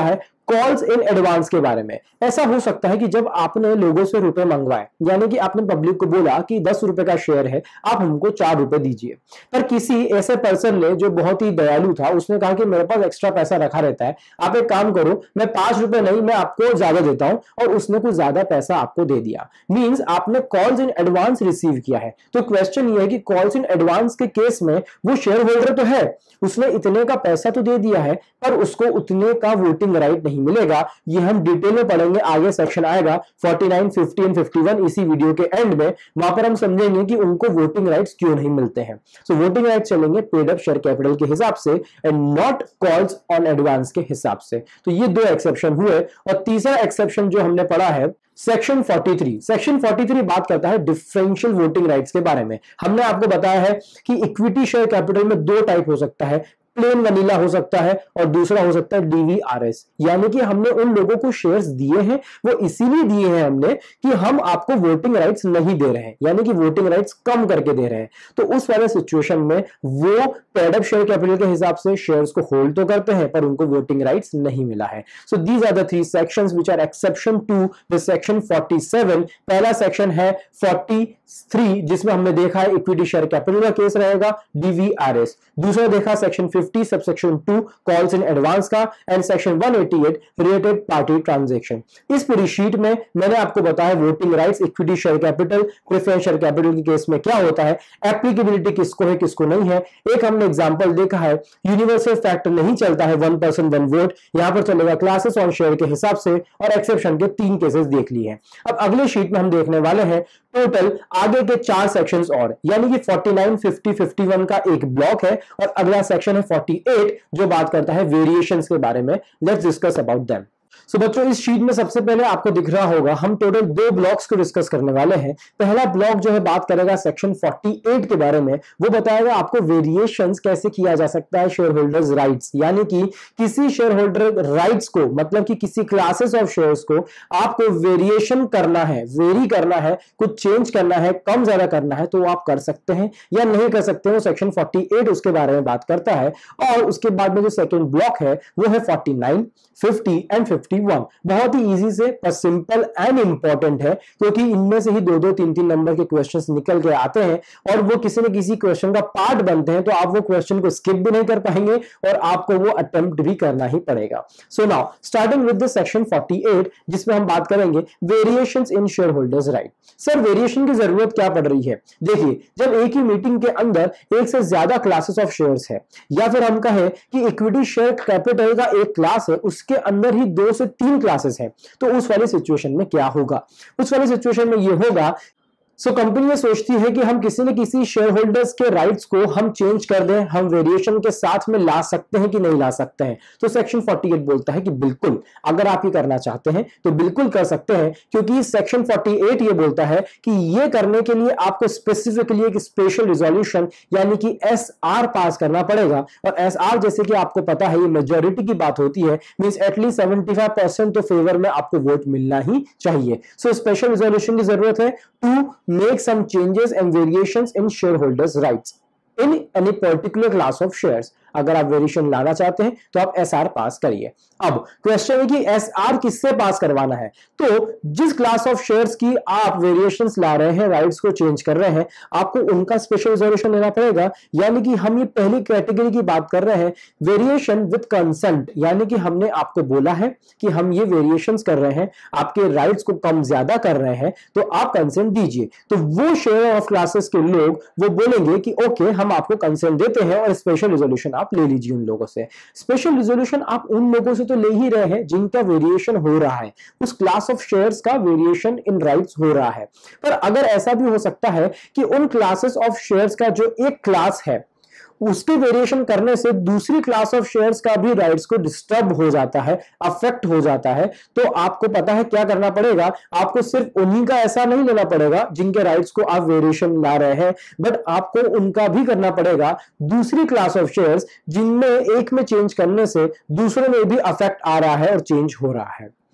कॉल्स इन एडवांस के बारे में। ऐसा हो सकता है कि जब आपने लोगों से रुपए मंगवाए, यानी कि आपने पब्लिक को बोला कि दस रुपए का शेयर है, आप हमको चार रुपए दीजिए, पर किसी ऐसे पर्सन ने जो बहुत ही दयालु था, उसने कहा कि मेरे पास एक्स्ट्रा पैसा रखा रहता है, आप एक काम करो, मैं पांच रुपए नहीं, मैं आपको ज्यादा देता हूं, और उसने कुछ ज्यादा पैसा आपको दे दिया। मींस आपने कॉल्स इन एडवांस रिसीव किया है। तो क्वेश्चन ये है कि कॉल्स इन एडवांस के केस में वो शेयर होल्डर तो है, उसने इतने का पैसा तो दे दिया है, पर उसको उतने का वोटिंग राइट नहीं मिलेगा। ये हम डिटेल में पढ़ेंगे, आगे सेक्शन आएगा उनचास, पचास और इक्यावन इसी वीडियो के एंड में, वहां पर हम समझेंगे कि उनको वोटिंग राइट्स क्यों नहीं मिलते हैं। सो वोटिंग राइट्स चलेंगे पेड अप शेयर कैपिटल के हिसाब से and not calls on advance के हिसाब से। तो ये दो एक्सेप्शन हुए, और तीसरा एक्सेप्शन जो हमने पढ़ा है सेक्शन तैंतालीस। सेक्शन तैंतालीस बात करता है डिफरेंशियल वोटिंग राइट्स के बारे में। हमने आपको बताया है कि इक्विटी शेयर कैपिटल में दो टाइप हो सकता है, प्लेन वनीला हो सकता है और दूसरा हो सकता है डीवीआरएस, यानी कि हमने उन लोगों को शेयर्स दिए हैं, वो इसीलिए दिए हैं हमने कि हम आपको वोटिंग राइट्स नहीं दे रहे हैं, यानी कि वोटिंग राइट्स कम करके दे रहे हैं। तो उस वाले सिचुएशन में वो पेड अप शेयर कैपिटल के हिसाब से शेयर्स को होल्ड तो करते हैं, पर उनको वोटिंग राइट्स नहीं मिला है। So these are the three sections which are exception to the section सैंतालीस। पहला सेक्शन है तैंतालीस, जिसमें हमने देखा है इक्विटी शेयर कैपिटल का केस रहेगा, डीवीआरएस। दूसरा देखा सेक्शन पचास subsection two calls in advance का, एंड सेक्शन एक सौ अट्ठासी रिलेटेड पार्टी ट्रांजैक्शन। इस पूरी शीट में मैंने आपको बताया voting rights equity share capital, preference share capital के केस में क्या होता है, एप्लीकेबिलिटी किसको है किसको नहीं है। एक हमने एग्जांपल देखा है, यूनिवर्सल फैक्टर नहीं चलता है, वन पर्सन वन वोट, यहां पर चलेगा क्लासेस ऑन शेयर के हिसाब से, और एक्सेप्शन के तीन केसेस देख लिए हैं। अब अगले शीट में हम देखने वाले हैं टोटल आगे के चार सेक्शंस और, यानी कि उनचास, पचास, इक्यावन का एक ब्लॉक है, और अगला सेक्शन है अड़तालीस जो बात करता है वेरिएशंस के बारे में। Let's discuss about them. So so, बच्चों इस शीट में सबसे पहले आपको दिख रहा होगा हम टोटल दो ब्लॉक्स को डिस्कस करने वाले हैं। पहला ब्लॉक जो है बात करेगा सेक्शन अड़तालीस के बारे में, वो बताएगा आपको वेरिएशंस कैसे किया जा सकता है शेयर होल्डर्स राइट्स, यानी कि किसी शेयर होल्डर राइट्स को, मतलब कि किसी क्लासेस ऑफ शेयर्स को आपको वेरिएशन करना है, वेरी करना है, कुछ चेंज करना है, कम ज्यादा करना है, तो आप कर सकते हैं या नहीं कर सकते हो। सेक्शन अड़तालीस उसके बारे में बात करता है। और उसके बाद में जो सेकेंड ब्लॉक है वो है उनचास, पचास एंड इक्यावन। बहुत ही इजी से पर सिंपल एंड इंपॉर्टेंट है, क्योंकि इनमें से ही दो दो तीन तीन नंबर के क्वेश्चंस निकल के आते हैं, और वो किसी न किसी क्वेश्चन का पार्ट बनते हैं, तो आप वो क्वेश्चन को स्किप भी नहीं कर पाएंगे और आपको वो अटेम्प्ट भी करना ही पड़ेगा। So now starting with the section अड़तालीस, जिसमें हम बात करेंगे variations in share holders right. Sir variation की जरूरत क्या पड़ रही है? देखिए, जब एक ही मीटिंग के अंदर एक से ज्यादा क्लासेस ऑफ शेयर्स है, या फिर हम कहें कि इक्विटी शेयर कैपिटल का एक क्लास है, उसके अंदर ही दो से तीन क्लासेस है, तो उस वाली सिचुएशन में क्या होगा? उस वाली सिचुएशन में यह होगा, सो so, कंपनी ये सोचती है कि हम किसी न किसी शेयर होल्डर्स के राइट्स को हम चेंज कर दें, हम वेरिएशन के साथ में ला सकते हैं कि नहीं ला सकते हैं। तो सेक्शन अड़तालीस बोलता है कि बिल्कुल, अगर आप ये करना चाहते हैं तो बिल्कुल कर सकते हैं, क्योंकि सेक्शन अड़तालीस ये बोलता है कि ये करने के लिए आपको स्पेसिफिकली एक स्पेशल रिजोल्यूशन यानी कि एस आर पास करना पड़ेगा। और एस आर जैसे कि आपको पता है ये मेजोरिटी की बात होती है, means at least seventy five percent तो फेवर में आपको वोट मिलना ही चाहिए। सो स्पेशल रिजोल्यूशन की जरूरत है to make some changes and variations in shareholders rights in any particular class of shares। अगर आप वेरिएशन लाना चाहते हैं तो आप एसआर पास करिए। अब क्वेश्चन है कि एसआर किससे पास करवाना है? तो जिस क्लास ऑफ शेयर्स की आप वेरिएशंस ला रहे हैं, राइट्स को चेंज कर रहे हैं, आपको उनका स्पेशल रिजोल्यूशन लेना पड़ेगा। यानी कि हम ये पहली कैटेगरी की बात कर रहे हैं, वेरिएशन विद कंसेंट, यानी कि हमने आपको बोला है कि हम ये वेरिएशंस कर रहे हैं, आपके राइट्स को कम ज्यादा कर रहे हैं, तो आप कंसेंट दीजिए। तो वो शेयर ऑफ क्लासेस के लोग वो बोलेंगे कि ओके हम आपको कंसेंट देते हैं और स्पेशल रिजोल्यूशन आप ले लीजिए उन लोगों से। स्पेशल रिजोल्यूशन आप उन लोगों से तो ले ही रहे हैं जिनका वेरिएशन हो रहा है, उस क्लास ऑफ शेयर्स का वेरिएशन इन राइट्स हो रहा है। पर अगर ऐसा भी हो सकता है कि उन क्लासेस ऑफ शेयर्स का जो एक क्लास है उसके वेरिएशन करने से दूसरी क्लास ऑफ शेयर्स का भी राइट्स को डिस्टर्ब हो जाता है, अफेक्ट हो जाता है, तो आपको पता है क्या करना पड़ेगा। आपको सिर्फ उन्हीं का ऐसा नहीं लेना पड़ेगा जिनके राइट्स को आप वेरिएशन ला रहे हैं, बट आपको उनका भी करना पड़ेगा दूसरी क्लास ऑफ शेयर्स जिनमें एक में चेंज करने से दूसरे में भी अफेक्ट आ रहा है और चेंज हो रहा है।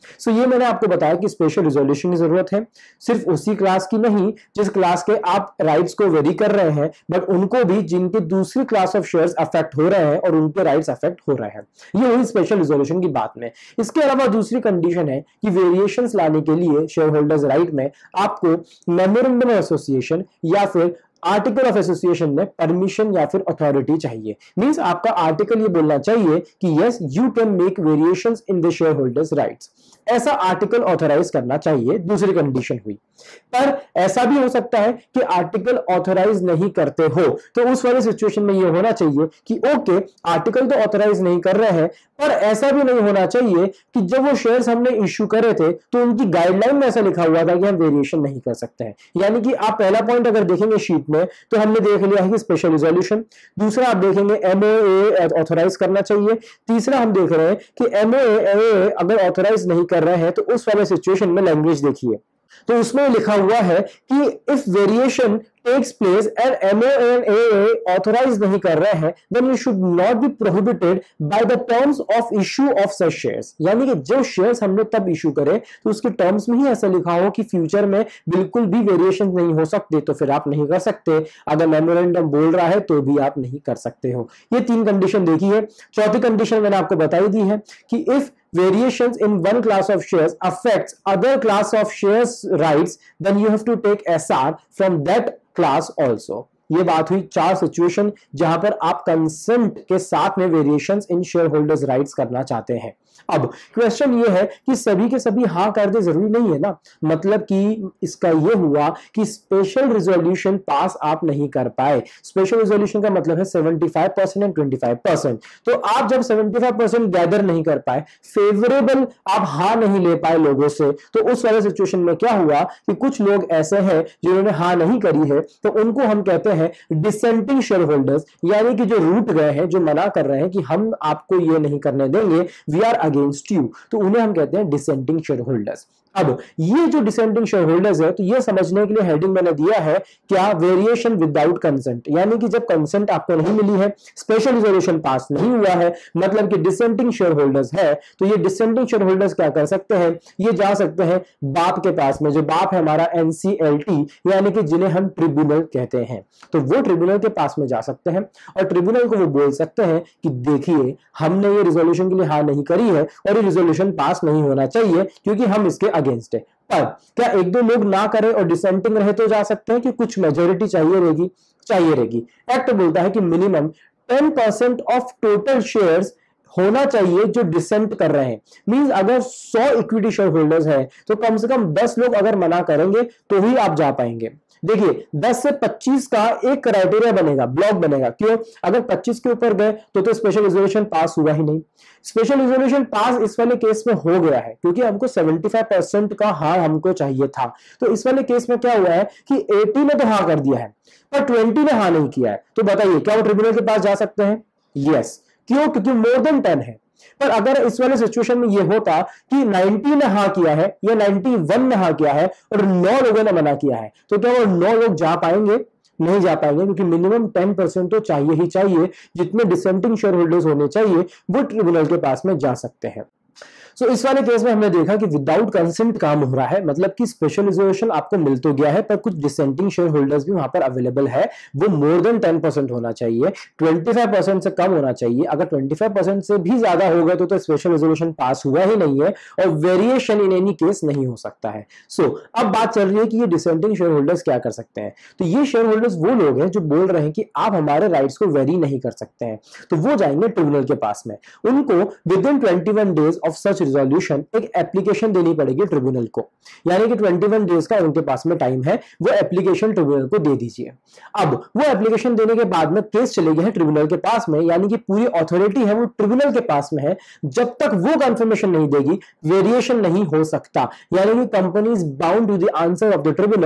सो so, ये मैंने आपको बताया कि स्पेशल रिजोल्यूशन की जरूरत है, सिर्फ उसी क्लास की नहीं जिस क्लास के आप राइट्स को वेरी कर रहे हैं, बट उनको भी जिनके दूसरी क्लास ऑफ शेयर्स अफेक्ट हो रहे हैं और उनके राइट्स अफेक्ट हो रहे हैं। ये हुई स्पेशल रिजोल्यूशन की बात में। इसके अलावा दूसरी कंडीशन है कि वेरिएशंस लाने के लिए शेयर होल्डर्स राइट में आपको मेमोरेंडम ऑफ एसोसिएशन या फिर आर्टिकल ऑफ एसोसिएशन में परमिशन या फिर अथॉरिटी चाहिए। मींस आपका आर्टिकल ये बोलना चाहिए कि yes you can make variations in the share holders rights, ऐसा आर्टिकल ऑथराइज करना चाहिए, दूसरी कंडीशन हुई। पर ऐसा भी हो सकता है कि आर्टिकल ऑथराइज नहीं करते हो, तो उस वाली सिचुएशन में ये होना चाहिए कि ओके आर्टिकल तो ऑथराइज नहीं कर रहे हैं, पर ऐसा भी नहीं होना चाहिए कि जब वो शेयर्स हमने इश्यू करे थे तो उनकी गाइडलाइन में ऐसा लिखा हुआ था कि हम वेरिएशन नहीं कर सकते हैं। यानी कि आप पहला पॉइंट अगर देखेंगे शीट में तो हमने देख लिया है कि स्पेशल रिजोल्यूशन, दूसरा आप देखेंगे एमओए ऑथराइज करना चाहिए, तीसरा हम देख रहे हैं कि एमओए अगर ऑथराइज नहीं कर रहे हैं तो उस वाले सिचुएशन में लैंग्वेज देखिए, तो उसमें लिखा हुआ है कि if variation takes place and MOA and AA authorise नहीं कर रहे हैं then you should not be prohibited by the terms of issue of such shares. यानी कि जो शेयर्स हमने तब इशू करे तो उसके टर्म्स में ही ऐसा लिखा हो कि फ्यूचर में बिल्कुल भी वेरिएशन नहीं हो सकते, तो फिर आप नहीं कर सकते। अगर मेमोरेंडम बोल रहा है तो भी आप नहीं कर सकते हो। ये तीन कंडीशन देखी है। चौथी कंडीशन मैंने आपको बताई दी है कि if variations in one class of shares affects other class of shares rights then you have to take S R from that class also। ये बात हुई चार सिचुएशन जहां पर आप कंसेंट के साथ में variations in share holders rights करना चाहते हैं। अब क्वेश्चन ये है कि सभी के सभी हाँ कर दे, जरूरी नहीं है ना। मतलब कि इसका ये हुआ कि स्पेशल रिजोल्यूशन पास आप नहीं कर पाए। स्पेशल रिजोल्यूशन का मतलब है पचहत्तर परसेंट एंड पच्चीस परसेंट। तो आप जब पचहत्तर परसेंट गैदर नहीं कर पाए, फेवरेबल आप हाँ नहीं ले पाए लोगों से, तो उस वाले सिचुएशन में क्या हुआ कि कुछ लोग ऐसे हैं जिन्होंने हाँ नहीं करी है, तो उनको हम कहते हैं डिसेंटिंग शेयर होल्डर्स, यानी कि जो रूट गए हैं, जो मना कर रहे हैं कि हम आपको ये नहीं करने देंगे, वी आर अगेंस्ट यू, तो उन्हें हम कहते हैं डिसेंटिंग शेयर होल्डर्स। अब ये जो डिसेंटिंग शेयर होल्डर्स है, तो ये समझने के लिए हेडिंग मैंने दिया है क्या, वेरिएशन विदाउट कंसेंट, यानी कि जब कंसेंट आपको नहीं मिली है, स्पेशल रिजोल्यूशन पास नहीं हुआ है, मतलब कि डिसेंटिंग शेयर होल्डर्स है, तो ये डिसेंटिंग शेयर होल्डर्स क्या कर सकते हैं, ये जा सकते हैं बाप के पास में। जो बाप है हमारा एनसीएलटी, यानी कि जिन्हें हम ट्रिब्यूनल कहते हैं, तो वो ट्रिब्यूनल के पास में जा सकते हैं और ट्रिब्यूनल को वो बोल सकते हैं कि देखिए हमने ये रिजोल्यूशन के लिए हाँ नहीं करी है और ये रिजोल्यूशन पास नहीं होना चाहिए क्योंकि हम इसके अगेंस्ट है। पर क्या एक दो लोग ना करें और डिसेंटिंग रहे तो जा सकते हैं कि कुछ मेजोरिटी चाहिए रहेगी, चाहिए रहेगी। एक्ट बोलता है कि minimum ten percent of total shares होना चाहिए जो डिसेंट कर रहे हैं। मींस अगर सौ इक्विटी शेयर होल्डर्स है तो कम से कम दस लोग अगर मना करेंगे तो ही आप जा पाएंगे। देखिए दस से पच्चीस का एक क्राइटेरिया बनेगा, ब्लॉक बनेगा। क्यों? अगर पच्चीस के ऊपर गए तो तो स्पेशल रिजोल्यूशन पास हुआ ही नहीं। स्पेशल रिजोल्यूशन पास इस वाले केस में हो गया है क्योंकि हमको पचहत्तर परसेंट का हाँ हमको चाहिए था। तो इस वाले केस में क्या हुआ है कि अस्सी ने तो हाँ कर दिया है पर बीस ने हाँ नहीं किया है। तो बताइए क्या वो ट्रिब्यूनल के पास जा सकते हैं? यस। क्यों? क्योंकि मोर देन टेन है। पर अगर इस वाले सिचुएशन में ये होता कि नब्बे ने हाँ किया है या इक्यानवे ने हाँ किया है और नौ लोगों ने मना किया है, तो क्या वो नौ लोग जा पाएंगे? नहीं जा पाएंगे, क्योंकि मिनिमम टेन परसेंट तो चाहिए ही चाहिए। जितने डिसेंटिंग शेयर होल्डर्स होने चाहिए वो ट्रिब्यूनल के पास में जा सकते हैं। सो so, इस वाले केस में हमने देखा कि विदाउट कंसेंट काम हो रहा है, मतलब कि स्पेशल रिजर्वेशन आपको मिल तो गया है पर कुछ डिसेंटिंग शेयर होल्डर्स भी वहां पर अवेलेबल है। वो मोर देन टेन परसेंट होना चाहिए, पच्चीस परसेंट से कम होना चाहिए। अगर पच्चीस परसेंट से भी ज्यादा होगा तो, तो स्पेशल रिजोल्यूशन पास हुआ ही नहीं है और वेरिएशन इन एनी केस नहीं हो सकता है। सो so, अब बात चल रही है कि ये डिसेंटिंग शेयर होल्डर्स क्या कर सकते हैं। तो ये शेयर होल्डर्स वो लोग हैं जो बोल रहे हैं कि आप हमारे राइट्स को वेरी नहीं कर सकते हैं, तो वो जाएंगे ट्रिब्यूनल के पास में। उनको within twenty one days of such resolution एक एप्लीकेशन देनी पड़ेगी ट्रिब्यूनल को, यानी कि इक्कीस डेज का उनके पास में टाइम है, वो एप्लीकेशन ट्रिब्यूनल को दे दीजिए। अब वो एप्लीकेशन देने के बाद में केस चले गए हैं ट्रिब्यूनल के पास में, यानी कि पूरी अथॉरिटी है वो ट्रिब्यूनल के पास में है। जब तक वो कंफर्मेशन नहीं देगी वेरिएशन नहीं हो सकता, यानी कि company is bound to the answer of the tribunal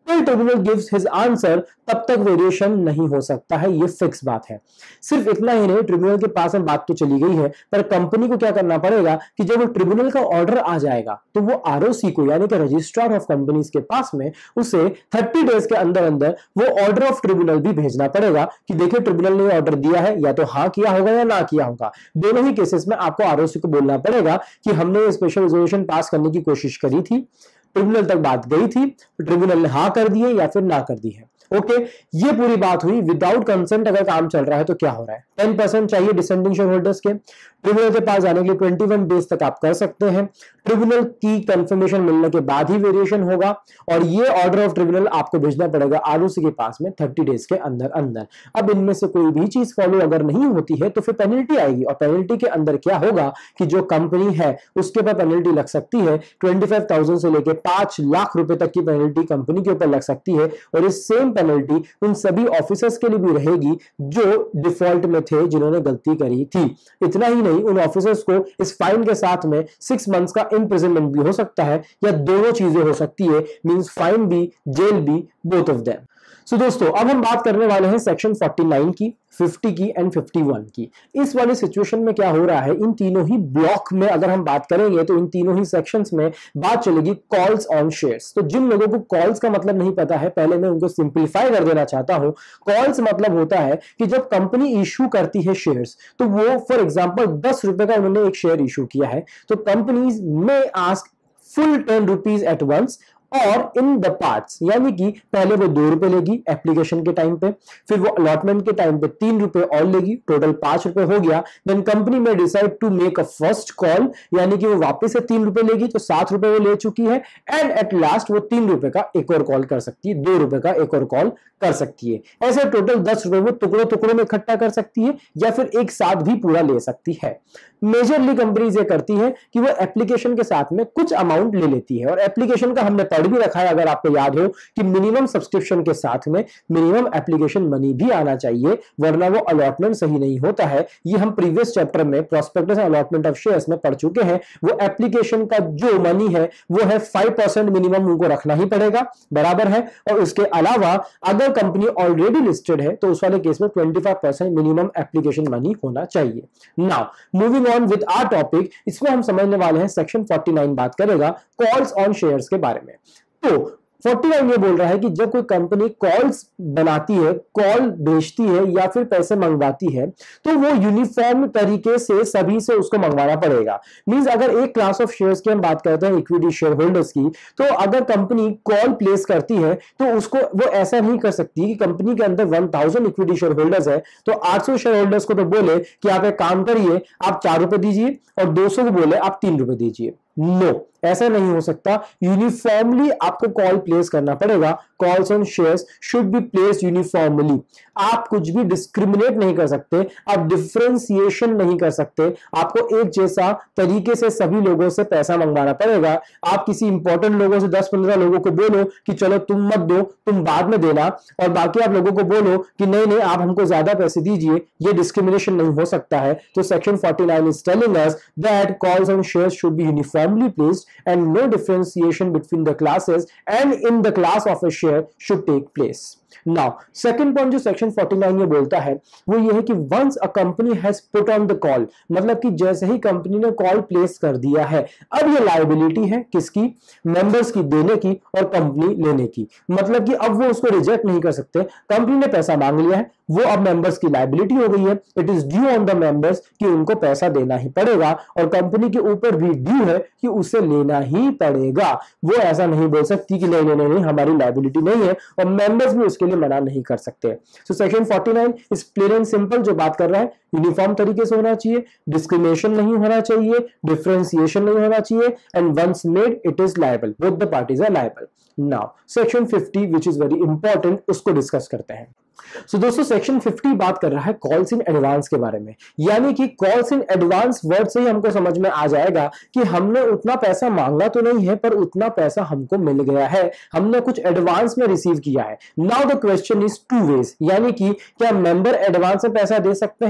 till tribunal gives his answer, तब तक वेरिएशन नहीं हो सकता है, ये फिक्स बात है। सिर्फ इतना ही नहीं, ट्रिब्यूनल के पास में बात तो चली गई है, पर कंपनी को क्या करना पड़ेगा कि जब वो ट्रिब्यूनल का ऑर्डर आ जाएगा तो वो आरओसी को यानी कि रजिस्ट्रार ऑफ कंपनीज के पास में उसे थर्टी डेज के अंदर अंदर वो ऑर्डर ऑफ ट्रिब्यूनल भी भेजना पड़ेगा कि देखिए ट्रिब्यूनल ने ऑर्डर दिया है, या तो हाँ किया होगा या ना किया होगा। दोनों ही केसेस में आपको आरओसी को बोलना पड़ेगा कि हमने स्पेशल रिजोल्यूशन पास करने की कोशिश करी थी, ट्रिब्यूनल तक बात गई थी, ट्रिब्यूनल ने हाँ कर दिए या फिर ना कर दी है। ओके okay, ये पूरी बात हुई। विदाउट कंसेंट अगर काम चल रहा है तो क्या हो रहा है, टेन परसेंट चाहिए डिसेंडिंग शेयर होल्डर्स के, ट्रिब्यूनल के पास जाने के लिए इक्कीस डेज तक आप कर सकते हैं। ट्रिब्यूनल की कंफर्मेशन मिलने के बाद ही वेरिएशन होगा, और ये ऑर्डर ऑफ ट्रिब्यूनल आपको भेजना पड़ेगा आरओसी के पास में तीस डेज के अंदर अंदर। अब इनमें से कोई भी चीज फॉलो अगर नहीं होती है तो फिर पेनल्टी आएगी, और पेनल्टी के अंदर क्या होगा कि जो कंपनी है उसके ऊपर पेनल्टी लग सकती है पच्चीस हज़ार से लेकर पांच लाख रुपए तक की पेनल्टी कंपनी के ऊपर लग सकती है। और इस सेम पेनल्टी उन सभी ऑफिसर्स के लिए भी रहेगी जो डिफॉल्ट में थे, जिन्होंने गलती करी थी। इतना ही नहीं, उन ऑफिसर्स को इस फाइन के साथ में सिक्स मंथ्स का इम्प्रिजनमेंट भी हो सकता है, या दोनों चीजें हो सकती है, मींस फाइन भी, जेल भी, बोथ ऑफ देम। सो दोस्तों, अब हम बात करने वाले हैं सेक्शन उनचास की, पचास की एंड इक्यावन की। इस वाली सिचुएशन में क्या हो रहा है, इन तीनों ही ब्लॉक में अगर हम बात करेंगे तो इन तीनों ही सेक्शंस में बात चलेगी कॉल्स ऑन शेयर्स। तो जिन लोगों को कॉल्स का मतलब नहीं पता है, पहले मैं उनको सिंपलीफाई कर देना चाहता हूं। कॉल्स मतलब होता है कि जब कंपनी इशू करती है शेयर्स, तो वो फॉर एग्जांपल दस रुपए का उन्होंने एक शेयर इशू किया है, तो कंपनीज में ask full ten rupees at once और इन द पार्ट्स, यानी कि पहले वो दो रुपए लेगी एप्लीकेशन के टाइम पे, फिर वो अलॉटमेंट के टाइम पे तीन रुपए और लेगी, टोटल पांच रुपए हो गया। देन कंपनी में decide to make a first call, यानी कि वो वापस से तीन रुपए लेगी, तो सात रुपए वो ले चुकी है, एंड एट लास्ट वो तीन रुपए का एक और कॉल कर सकती है, दो रुपए का एक और कॉल कर सकती है। ऐसे टोटल दस रुपए वो टुकड़ों टुकड़ों में इकट्ठा कर सकती है, या फिर एक साथ भी पूरा ले सकती है। मेजरली कंपनीज ये करती है कि वो एप्लीकेशन के साथ में कुछ अमाउंट ले लेती है, और एप्लीकेशन का हमने पढ़ भी रखा है, अगर आपको याद हो कि मिनिमम सब्सक्रिप्शन के साथ में मिनिमम एप्लीकेशन मनी भी आना चाहिए, वरना वो अलॉटमेंट सही नहीं होता है। ये हम प्रीवियस चैप्टर में प्रोस्पेक्टस अलॉटमेंट ऑफ शेयर्स में पढ़ चुके हैं। वो एप्लीकेशन का जो मनी है वो है फाइव परसेंट मिनिमम उनको रखना ही पड़ेगा, बराबर है। और उसके अलावा अगर कंपनी ऑलरेडी लिस्टेड है तो उस वाले केस में twenty five percent minimum application money होना चाहिए। Now moving on with our topic, इसमें हम समझने वाले हैं सेक्शन उनचास बात करेगा कॉल्स ऑन शेयर्स के बारे में। तो उनचास ये बोल रहा है कि जब कोई कंपनी कॉल्स बनाती है, कॉल भेजती है या फिर पैसे मंगवाती है, तो वो यूनिफॉर्म तरीके से सभी से उसको मंगवाना पड़ेगा। मींस अगर एक क्लास ऑफ शेयर्स की हम बात करते हैं इक्विटी शेयर होल्डर्स की, तो अगर कंपनी कॉल प्लेस करती है तो उसको वो ऐसा नहीं कर सकती कि कंपनी के अंदर one thousand equity share holders है तो आठ सौ शेयर होल्डर्स को तो बोले कि आप एक काम करिए, आप चार रुपए दीजिए, और दो सौ को बोले आप तीन रुपए दीजिए। नो, ऐसा नहीं हो सकता। यूनिफॉर्मली आपको कॉल प्लेस करना पड़ेगा। Calls on shares should be placed uniformly. आप कुछ भी डिस्क्रिमिनेट नहीं कर सकते, आप डिफरेंशिएशन नहीं कर सकते। आपको एक जैसा तरीके से सभी लोगों से पैसा मंगवाना पड़ेगा। आप किसी इंपॉर्टेंट लोगों से दस पंद्रह लोगों को बोलो कि चलो तुम मत दो, तुम बाद में देना, और बाकी आप लोगों को बोलो कि नहीं नहीं आप हमको ज्यादा पैसे दीजिए, ये डिस्क्रिमिनेशन नहीं हो सकता है। तो सेक्शन उनचास is telling us that calls on shares should be uniformly placed and no differentiation between the classes and in the class of a share should take place. Now, second point जो section उनचास ये बोलता है वो ये है कि once a company has put on the call, मतलब कि जैसे ही कंपनी ने कॉल प्लेस कर दिया है, अब ये लायबिलिटी है किसकी, मेंबर्स की देने की और कंपनी लेने की। मतलब कि अब वो उसको रिजेक्ट नहीं कर सकते। कंपनी ने पैसा मांग लिया है, वो अब मेंबर्स की लायबिलिटी हो गई है। It is due on the members कि उनको पैसा देना ही पड़ेगा, और कंपनी के ऊपर भी ड्यू है कि उसे लेना ही पड़ेगा। वो ऐसा नहीं बोल सकती कि नहीं नहीं नहीं हमारी लायबिलिटी नहीं है, और मेंबर्स भी उसके लिए मना नहीं कर सकते। सो सेक्शन उनचास इस प्लेन एंड सिंपल जो बात कर रहा है, यूनिफॉर्म तरीके से होना चाहिए, डिस्क्रिमिनेशन नहीं होना चाहिए, डिफरेंशिएशन नहीं होना चाहिए, and once made it is liable, both the parties are liable. Now section fifty which is very important, उसको डिस्कस करते हैं। सो so, दोस्तों सेक्शन फिफ्टी बात कर रहा है कॉल्स इन एडवांस के बारे में। यानी कि कॉल्स इन एडवांस वर्ड से ही हमको समझ में आ जाएगा कि हमने उतना पैसा मांगा तो नहीं है, पर उतना पैसा हमको मिल गया है, हमने कुछ एडवांस में रिसीव किया है। Now the question is two ways, यानी कि क्या मेंबर एडवांस में पैसा दे सकते हैं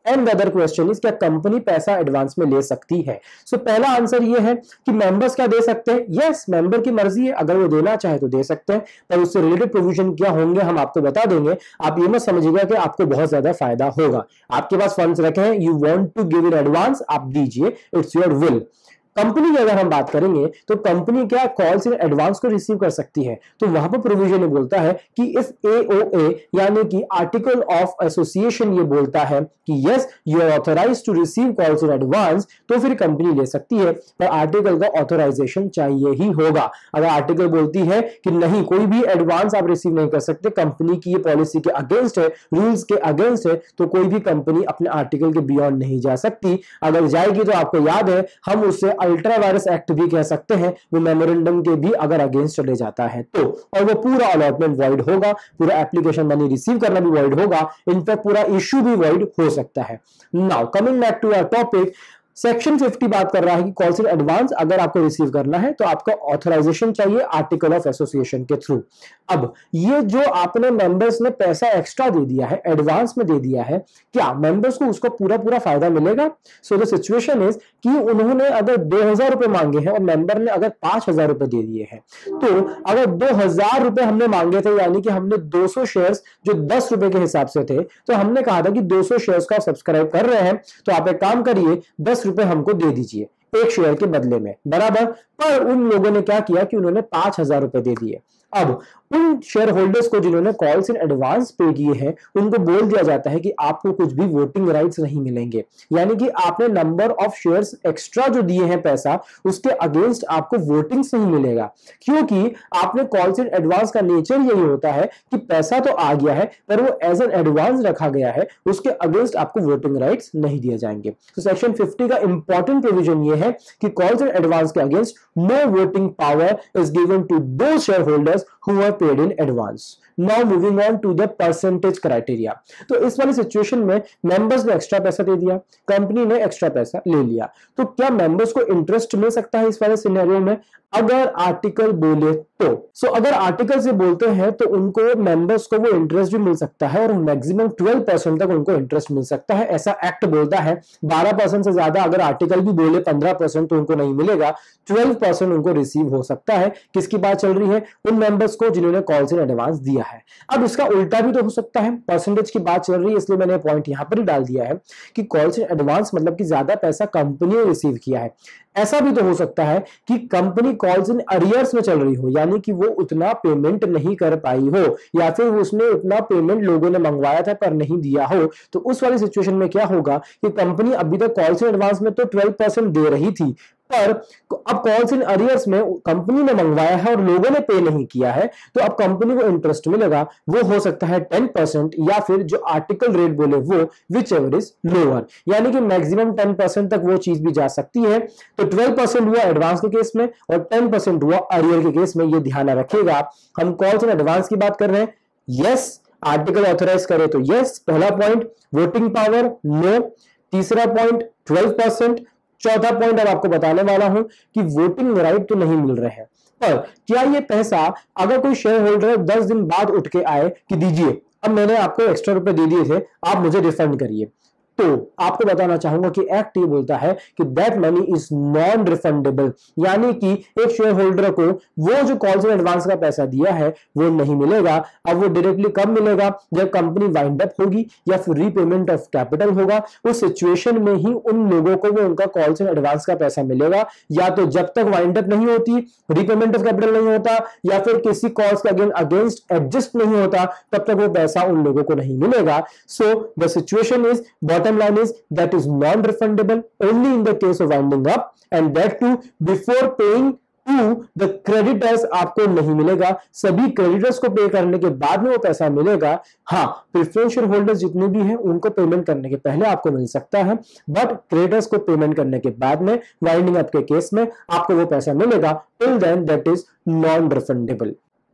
एंड अदर क्वेश्चन इज क्या कंपनी पैसा एडवांस में ले सकती है? सो so, पहला आंसर ये है कि मेंबर्स क्या दे सकते हैं? यस, मेंबर की मर्जी है, अगर वो देना चाहे तो दे सकते हैं, पर उससे रिलेटेड प्रोविजन क्या होंगे हम आपको बता देंगे। आप ये मत समझिएगा कि आपको बहुत ज्यादा फायदा होगा। आपके पास फंड्स रखे हैं, you want to give in advance, आप दीजिए, इट्स योर विल। कंपनी की अगर हम बात करेंगे तो कंपनी क्या कॉल्स इन एडवांस को रिसीव कर सकती है? तो वहां पर प्रोविजन ये बोलता है कि इफ एओए यानी कि आर्टिकल ऑफ एसोसिएशन ये बोलता है कि yes you are authorized to receive calls in advance, तो फिर कंपनी ले सकती है, पर आर्टिकल का ऑथराइजेशन चाहिए ही होगा। अगर आर्टिकल बोलती है कि नहीं कोई भी एडवांस आप रिसीव नहीं कर सकते, कंपनी की ये पॉलिसी के अगेंस्ट है, रूल्स के अगेंस्ट है, तो कोई भी कंपनी अपने आर्टिकल के बियॉन्ड नहीं जा सकती। अगर जाएगी तो आपको याद है हम उससे अल्ट्रा वायरस एक्ट भी कह सकते हैं, वो मेमोरेंडम के भी अगर अगेंस्ट चले जाता है तो, और वो पूरा अलॉटमेंट वॉइड होगा, पूरा एप्लीकेशन मनी रिसीव करना भी वॉइड होगा, इनफैक्ट पूरा इश्यू भी वॉइड हो सकता है। Now coming back to our topic, section fifty बात कर रहा है कि कॉल्स इन एडवांस अगर आपको रिसीव करना है तो आपका ऑथराइजेशन चाहिए आर्टिकल ऑफ एसोसिएशन के थ्रू। अब ये जो आपने मेंबर्स ने पैसा एक्स्ट्रा दे दिया है, एडवांस में दे दिया है, क्या मेंबर्स को उसको पूरा पूरा फायदा मिलेगा? सो द सिचुएशन इज कि उन्होंने अगर दो हजार रुपए मांगे हैं और मेंबर ने अगर पांच हजार रुपए दे दिए हैं, तो अगर दो हजार रुपए हमने मांगे थे यानी कि हमने दो सौ शेयर्स जो दस रुपए के हिसाब से थे, तो हमने कहा था कि दो सौ शेयर्स का सब्सक्राइब कर रहे हैं तो आप एक काम करिए दस रुपए हमको दे दीजिए एक शेयर के बदले में, बराबर। पर उन लोगों ने क्या किया कि उन्होंने पांच हजार रुपए दे दिए। अब उन शेयर होल्डर्स को जिन्होंने कॉल्स इन एडवांस पे किए हैं उनको बोल दिया जाता है कि आपको कुछ भी वोटिंग राइट्स नहीं मिलेंगे, यानी कि आपने नंबर ऑफ शेयर्स एक्स्ट्रा जो दिए हैं पैसा, उसके अगेंस्ट आपको वोटिंग्स नहीं मिलेगा, क्योंकि आपने कॉल्स इन एडवांस का नेचर यही होता है कि पैसा तो आ गया है पर वो एज एन एडवांस रखा गया है, उसके अगेंस्ट आपको वोटिंग राइट्स नहीं दिए जाएंगे। तो सेक्शन फिफ्टी का इंपॉर्टेंट प्रोविजन ये है कि कॉल्स इन एडवांस के against no voting power is given to those shareholders who are paid in advance. Now moving on to the percentage criteria. तो इस वाली सिचुएशन में मेंबर्स ने एक्स्ट्रा पैसा दे दिया, कंपनी ने एक्स्ट्रा पैसा ले लिया, तो क्या मेंबर्स को इंटरेस्ट मिल सकता है इस वाले सिनेरियो में? अगर आर्टिकल बोले तो सो so, अगर आर्टिकल से बोलते हैं तो उनको मेंबर्स को वो इंटरेस्ट भी मिल सकता है और मैक्सिमम ट्वेल्व परसेंट तक उनको इंटरेस्ट मिल सकता है, ऐसा एक्ट बोलता है। बारह परसेंट से ज्यादा अगर आर्टिकल भी बोले पंद्रह परसेंट तो उनको नहीं मिलेगा, ट्वेल्व परसेंट उनको रिसीव हो सकता है। किसकी बात चल रही है? उन मेंबर्स को जिन्होंने कॉल्स इन एडवांस दिया है। अब इसका उल्टा भी तो हो सकता है, परसेंटेज की बात चल रही है इसलिए मैंने पॉइंट यहां पर ही डाल दिया है कि कॉल्स इन एडवांस मतलब कि ज्यादा पैसा कंपनी ने रिसीव किया है। ऐसा भी तो हो सकता है कि कंपनी कॉल्स इन अरियर्स में चल रही हो, यानी कि वो उतना पेमेंट नहीं कर पाई हो, या फिर उसने उतना पेमेंट लोगों ने मंगवाया था पर नहीं दिया हो। तो उस वाली सिचुएशन में क्या होगा कि कंपनी अभी तक कॉल्स इन एडवांस में तो ट्वेल्व परसेंट दे रही थी, पर अब कॉल्स इन अरियर्स में कंपनी ने मंगवाया है और लोगों ने पे नहीं किया है, तो अब कंपनी को इंटरेस्ट मिलेगा, वो हो सकता है टेन परसेंट या फिर जो आर्टिकल रेट बोले वो विच एवर इज लोअर, यानी कि मैक्सिमम टेन परसेंट तक वो चीज भी जा सकती है। तो ट्वेल्व परसेंट हुआ एडवांस के केस में और टेन परसेंट हुआ अरियर के केस में, ये ध्यान रखिएगा। हम कॉल्स इन एडवांस की बात कर रहे हैं, यस आर्टिकल ऑथराइज करे तो यस, पहला पॉइंट। वोटिंग पावर नो, तीसरा पॉइंट ट्वेल्व परसेंट, चौथा पॉइंट अब आपको बताने वाला हूं कि वोटिंग राइट तो नहीं मिल रहे हैं, पर क्या ये पैसा अगर कोई शेयर होल्डर दस दिन बाद उठ के आए कि दीजिए अब मैंने आपको एक्स्ट्रा रुपए दे दिए थे आप मुझे रिफंड करिए, तो आपको बताना चाहूंगा कि एक्ट ये बोलता है कि that money is non refundable, यानी कि एक शेयर होल्डर को वो जो कॉल्स इन एडवांस का पैसा दिया है वो नहीं मिलेगा। अब वो डायरेक्टली कब मिलेगा? जब कंपनी वाइंड अप होगी या फिर रीपेमेंट ऑफ कैपिटल होगा, उस सिचुएशन में ही उन लोगों को वो उनका कॉल्स इन एडवांस का पैसा मिलेगा। या तो जब तक वाइंड अप नहीं होती, रीपेमेंट ऑफ कैपिटल नहीं होता, या फिर किसी कॉल्स का अगेन अगेंस्ट एडजस्ट नहीं होता, तब तक वो पैसा उन लोगों को नहीं मिलेगा। So the situation is bottom line is that is non-refundable only in the case of winding up, and that too before paying to the creditors आपको नहीं मिलेगा, सभी क्रेडिटर्स को पे करने के बाद में वो पैसा मिलेगा। हाँ, प्रेफरेंशियल होल्डर्स जितने भी हैं उनको पेमेंट करने के पहले आपको मिल सकता है, बट क्रेडिटर्स को पेमेंट करने के बाद में वाइंडिंग अप के केस में आपको वो पैसा मिलेगा। Till then that is non refundable.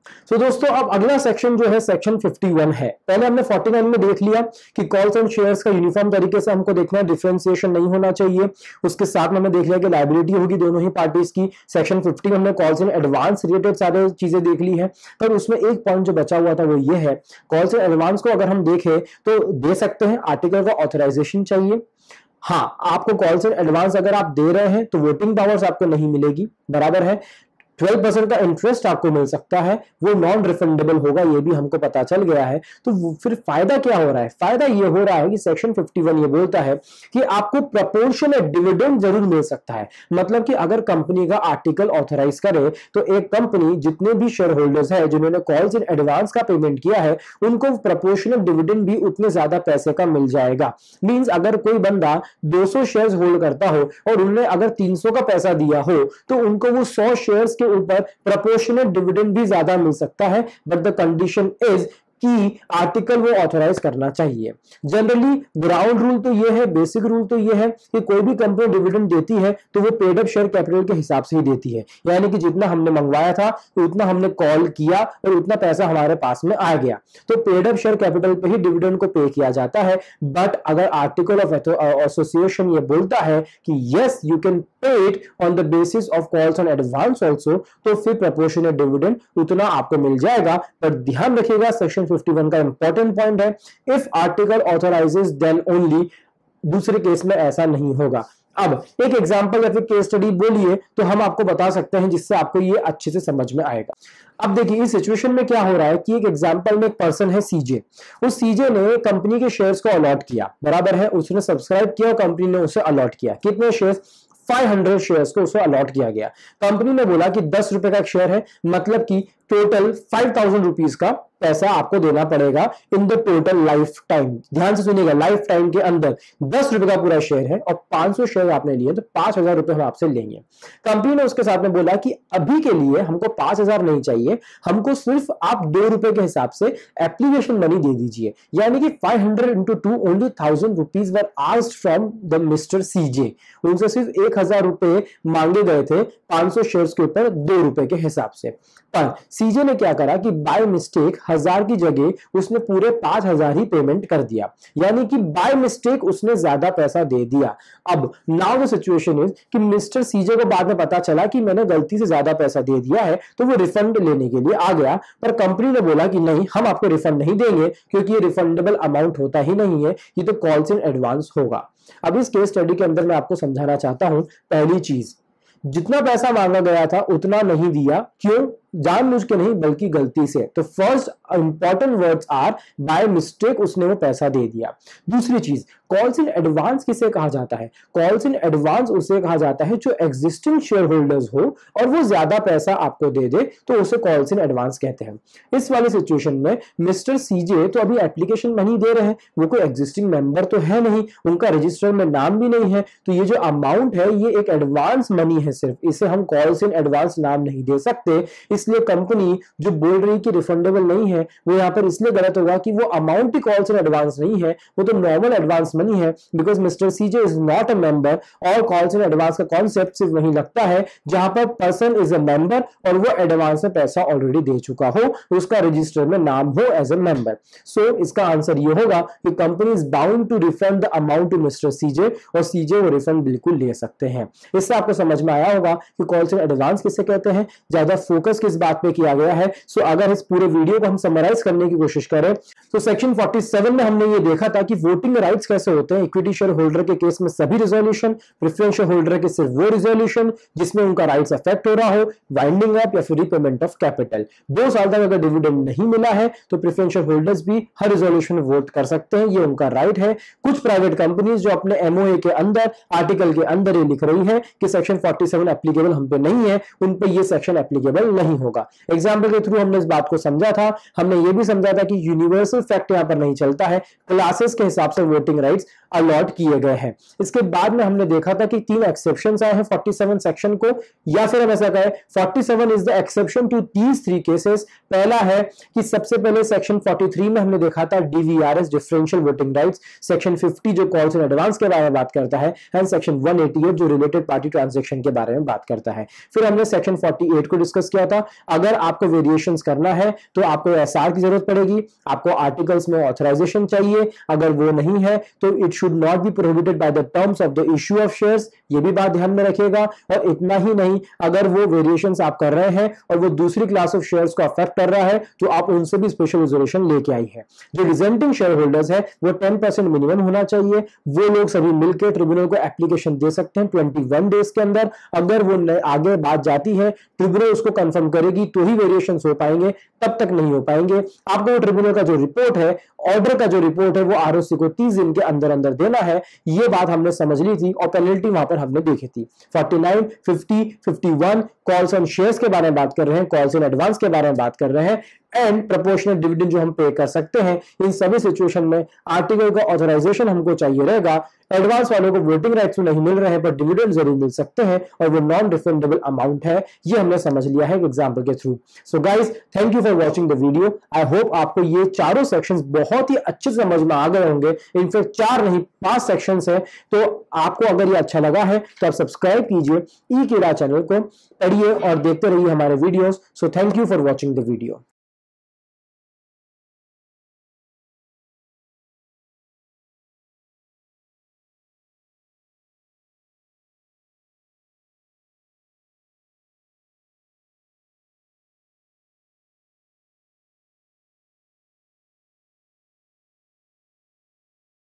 तो so, दोस्तों अब अगला सेक्शन जो है सेक्शन इक्यावन है। पहले हमने उनचास में देख लिया कि कॉल्स एंड शेयर्स का यूनिफॉर्म तरीके से हमको देखना है, डिफरेंशिएशन नहीं होना चाहिए। उसके साथ में हमने देख लिया कि लायबिलिटी होगी दोनों ही पार्टीज की। सेक्शन पचास में हमने कॉल्स एंड एडवांस रिलेटेड सारे चीजें देख ली है, पर उसमें एक पॉइंट जो बचा हुआ था वो ये है, कॉल्स एंड एडवांस को अगर हम देखें तो दे सकते हैं, आर्टिकल का ऑथराइजेशन चाहिए। हाँ, आपको कॉल्स एंड एडवांस अगर आप दे रहे हैं तो वोटिंग पावर्स आपको नहीं मिलेगी, बराबर है। बारह परसेंट का इंटरेस्ट आपको मिल सकता है, वो नॉन रिफंडेबल होगा, ये भी हमको पता चल गया है। तो फिर फायदा क्या हो रहा है? फायदा ये हो रहा है कि सेक्शन इक्यावन ये बोलता है कि आपको प्रोपोर्शनल डिविडेंड जरूर मिल सकता है। मतलब कि अगर कंपनी का आर्टिकल ऑथराइज करे तो एक कंपनी जितने भी शेयर होल्डर्स है जिन्होंने कॉल्स इन एडवांस का पेमेंट किया है उनको प्रोपोर्शनल डिविडेंड भी उतने ज्यादा पैसे का मिल जाएगा। मींस अगर कोई बंदा दो सौ शेयर्स होल्ड करता हो और उन्होंने अगर तीन सौ का पैसा दिया हो तो उनको वो सौ शेयर्स के ऊपर प्रोपोर्शनल डिविडेंड भी ज्यादा मिल सकता है, बट द कंडीशन इज कि आर्टिकल वो ऑथराइज करना चाहिए। जनरली ग्राउंड रूल तो ये है, बेसिक रूल तो ये है कि कोई भी कंपनी डिविडेंड देती है तो वो पेड अप शेयर कैपिटल के हिसाब से ही देती है, यानी कि जितना हमने मंगवाया था तो उतना हमने कॉल किया और उतना पैसा हमारे पास में आ गया, तो पेड अप शेयर कैपिटल पे ही डिविडेंड को पे किया जाता है। बट अगर आर्टिकल ऑफ एसोसिएशन ये बोलता है कि yes you can pay it on the basis of calls on advance also, तो फिर प्रोपोर्शनल डिविडेंड उतना आपको मिल जाएगा। पर ध्यान रखिएगा सेक्शन इक्यावन का इंपॉर्टेंट पॉइंट है, if article authorizes then only, दूसरे केस में ऐसा नहीं होगा। अब एक एग्जांपल या फिर केस स्टडी बोलिए तो हम आपको बता सकते हैं जिससे आपको ये अच्छे से समझ में आएगा। अब देखिए इस सिचुएशन में क्या हो रहा है कि एक एग्जांपल में एक पर्सन है सीजे, उस सीजे ने कंपनी के शेयर्स को अलॉट किया, बराबर है, उसने सब्सक्राइब किया और कंपनी ने उसे अलॉट किया। कितने शेयर्स? पाँच सौ शेयर्स को उसे अलॉट किया गया। कंपनी ने बोला कि दस रुपए का एक शेयर है, मतलब कि टोटल फाइव थाउजेंड रुपीज का पैसा आपको देना पड़ेगा in the total lifetime. ध्यान से सुनिएगा, लाइफ टाइम के अंदर दस रुपए का पूरा शेयर है और पांच सौ शेयर आपने लिए तो पांच हजार रुपए हम आपसे लेंगे। कंपनी ने उसके साथ में बोला कि अभी के लिए हमको पांच हजार नहीं चाहिए, हमको सिर्फ आप दो रुपए के हिसाब से एप्लीकेशन मनी दे दीजिए, यानी कि five hundred into two only thousand rupees were asked from the mister CJ. उनसे सिर्फ एक हजार रुपए मांगे गए थे पांच सौ शेयर के ऊपर दो रुपए के हिसाब से। पर सीजे ने क्या करा कि बाय मिस्टेक हजार की जगह उसने पूरे पांच हजार ही पेमेंट कर दिया, यानी कि बाय मिस्टेक उसने ज्यादा पैसा दे दिया। अब नाउ द सिचुएशन इज कि मिस्टर सीजे को बाद में पता चला कि मैंने गलती से ज्यादा पैसा दे दिया है, तो वो रिफंड लेने के लिए आ गया, पर कंपनी ने बोला कि नहीं, हम आपको रिफंड नहीं देंगे क्योंकि ये रिफंडेबल अमाउंट होता ही नहीं है, ये तो कॉल्स इन एडवांस होगा। अब इस केस स्टडी के अंदर मैं आपको समझाना चाहता हूं, पहली चीज, जितना पैसा मांगा गया था उतना नहीं दिया। क्यों? जानबूझ के नहीं बल्कि गलती से। तो first important words are by mistake उसने वो पैसा दे दिया। दूसरी चीज, कॉल्स इन एडवांस किसे कहा जाता है? कॉल्स इन एडवांस उसे कहा जाता है जो एग्जिस्टिंग शेयर होल्डर्स हो और वो ज्यादा पैसा आपको दे दे, तो उसे कॉल्स इन एडवांस कहते हैं। इस वाली सिचुएशन में मिस्टर सीजे तो अभी एप्लीकेशन मनी दे रहे हैं, वो कोई एग्जिस्टिंग मेंबर तो है नहीं, उनका रजिस्टर में नाम भी नहीं है, तो ये जो अमाउंट है ये एक एडवांस मनी है, सिर्फ इसे हम कॉल्स इन एडवांस नाम नहीं दे सकते। इसलिए कंपनी जो बोल रही कि रिफंडेबल नहीं है वो यहां पर इसलिए गलत होगा कि वो अमाउंट ही कॉल्स इन एडवांस नहीं है, वो तो नॉर्मल एडवांस मनी है, because mister CJ is not a member. और कॉल्स इन एडवांस का कॉन्सेप्ट सिर्फ वहीं लगता है जहां पर पर्सन इज अ मेंबर और वो एडवांस में पैसा ऑलरेडी दे चुका हो, उसका रजिस्टर में नाम हो एज अ मेंबर। सो इसका आंसर ये होगा कि company is bound to refund the amount to mister CJ, और सीजे वो रिफंड बिल्कुल ले सकते हैं। इससे आपको समझ में आया होगा कि कॉल्स इन एडवांस किसे कहते हैं, ज्यादा फोकस किस बात पे किया गया है। सो so, अगर इस पूरे वीडियो को हम समराइज करने की कोशिश करें तो सेक्शन सैंतालीस में हमने ये देखा था कि वोटिंग राइट्स कैसे होते हैं। इक्विटी शेयर होल्डर के केस में सभी रिजोल्यूशन, प्रेफरेंस शेयर होल्डर के सिर्फ वो रिजोल्यूशन जिसमें उनका राइट्स अफेक्ट हो रहा हो, वाइंडिंग अप या फिर रिपेमेंट ऑफ कैपिटल। दो साल तक अगर डिविडेंड नहीं मिला है तो प्रेफरेंस शेयर होल्डर्स भी हर रिजोल्यूशन में वोट कर सकते हैं, ये उनका राइट है। कुछ प्राइवेट कंपनीज जो अपने एमओए के अंदर आर्टिकल के अंदर ये लिख रही है कि सेक्शन सैंतालीस एप्लीकेबल हम पे नहीं है, उन पे ये सेक्शन एप्लीकेबल नहीं होगा। एग्जाम्पल के थ्रू हमने इस बात को समझा था। हमने ये भी समझा था कि यूनिवर्सल फैक्ट यहां पर नहीं चलता है, क्लासेस के हिसाब से वोटिंग राइट्स अलॉट किए गए हैं। इसके बाद में हमने देखा था कि तीन एक्सेप्शंस आए हैं सैंतालीस सेक्शन को, या फिर हम ऐसा कहें सैंतालीस is the exception to these three cases. पहला है कि सबसे पहले सेक्शन तैंतालीस में हमने देखा था DVRs, differential voting rights, section पचास जो कॉल्स इन एडवांस के बारे में बात करता है, एंड सेक्शन एक सौ अट्ठासी जो रिलेटेड पार्टी ट्रांजैक्शन के बारे में बात करता है। फिर हमने सेक्शन अड़तालीस को डिस्कस किया था, अगर आपको वेरिएशंस करना है तो आपको एसआर की जरूरत पड़ेगी, आपको आर्टिकल्स में ऑथराइजेशन चाहिए, अगर वो नहीं है तो it should not be prohibited by the terms of the issue of shares, ये भी बात ध्यान में रखिएगा। और इतना ही नहीं, अगर वो वेरिएशंस आप कर रहे हैं और वो दूसरी क्लास ऑफ शेयर्स को अफेक्ट कर रहा है तो आप उनसे भी स्पेशल रिजर्वेशन लेके आई है। जो डिसेंटिंग शेयर होल्डर्स है वो टेन परसेंट मिनिमम होना चाहिए, वो लोग सभी मिलकर ट्रिब्यूनल को एप्लीकेशन दे सकते हैं इक्कीस डेज के अंदर। अगर वो आगे बात जाती है, ट्रिब्यूनल उसको कंफर्म करेगी तो ही वेरिएशंस हो पाएंगे, तब तक नहीं हो पाएंगे। आपको ट्रिब्यूनल का जो रिपोर्ट है, ऑर्डर का जो रिपोर्ट है, वो आरओसी को तीस दिन के अंदर अंदर देना है। ये बात हमने समझ ली थी और पेनल्टी वहां पर हमने देखी थी। उनचास, पचास, इक्यावन कॉल्स ऑन शेयर्स के बारे में बात कर रहे हैं, कॉल्स इन एडवांस के बारे में बात कर रहे हैं, एंड प्रोपोर्शनल डिविडेंड जो हम पे कर सकते हैं। इन सभी सिचुएशन में आर्टिकल का ऑथराइजेशन हमको चाहिए रहेगा। एडवांस वालों को वोटिंग राइट्स नहीं मिल रहे हैं पर डिविडेंड जरूर मिल सकते हैं और वो नॉन रिफंडेबल अमाउंट है, ये हमने समझ लिया है एग्जांपल के through. So guys, thank you for watching the video. I hope आपको ये चारों सेक्शंस बहुत ही अच्छे से समझ में आ गए होंगे। इनफैक्ट चार नहीं पांच सेक्शंस हैं। तो आपको अगर ये अच्छा लगा है तो आप सब्सक्राइब कीजिए ई कीड़ा चैनल को, पढ़िए और देखते रहिए हमारे videos. So thank you for watching the video.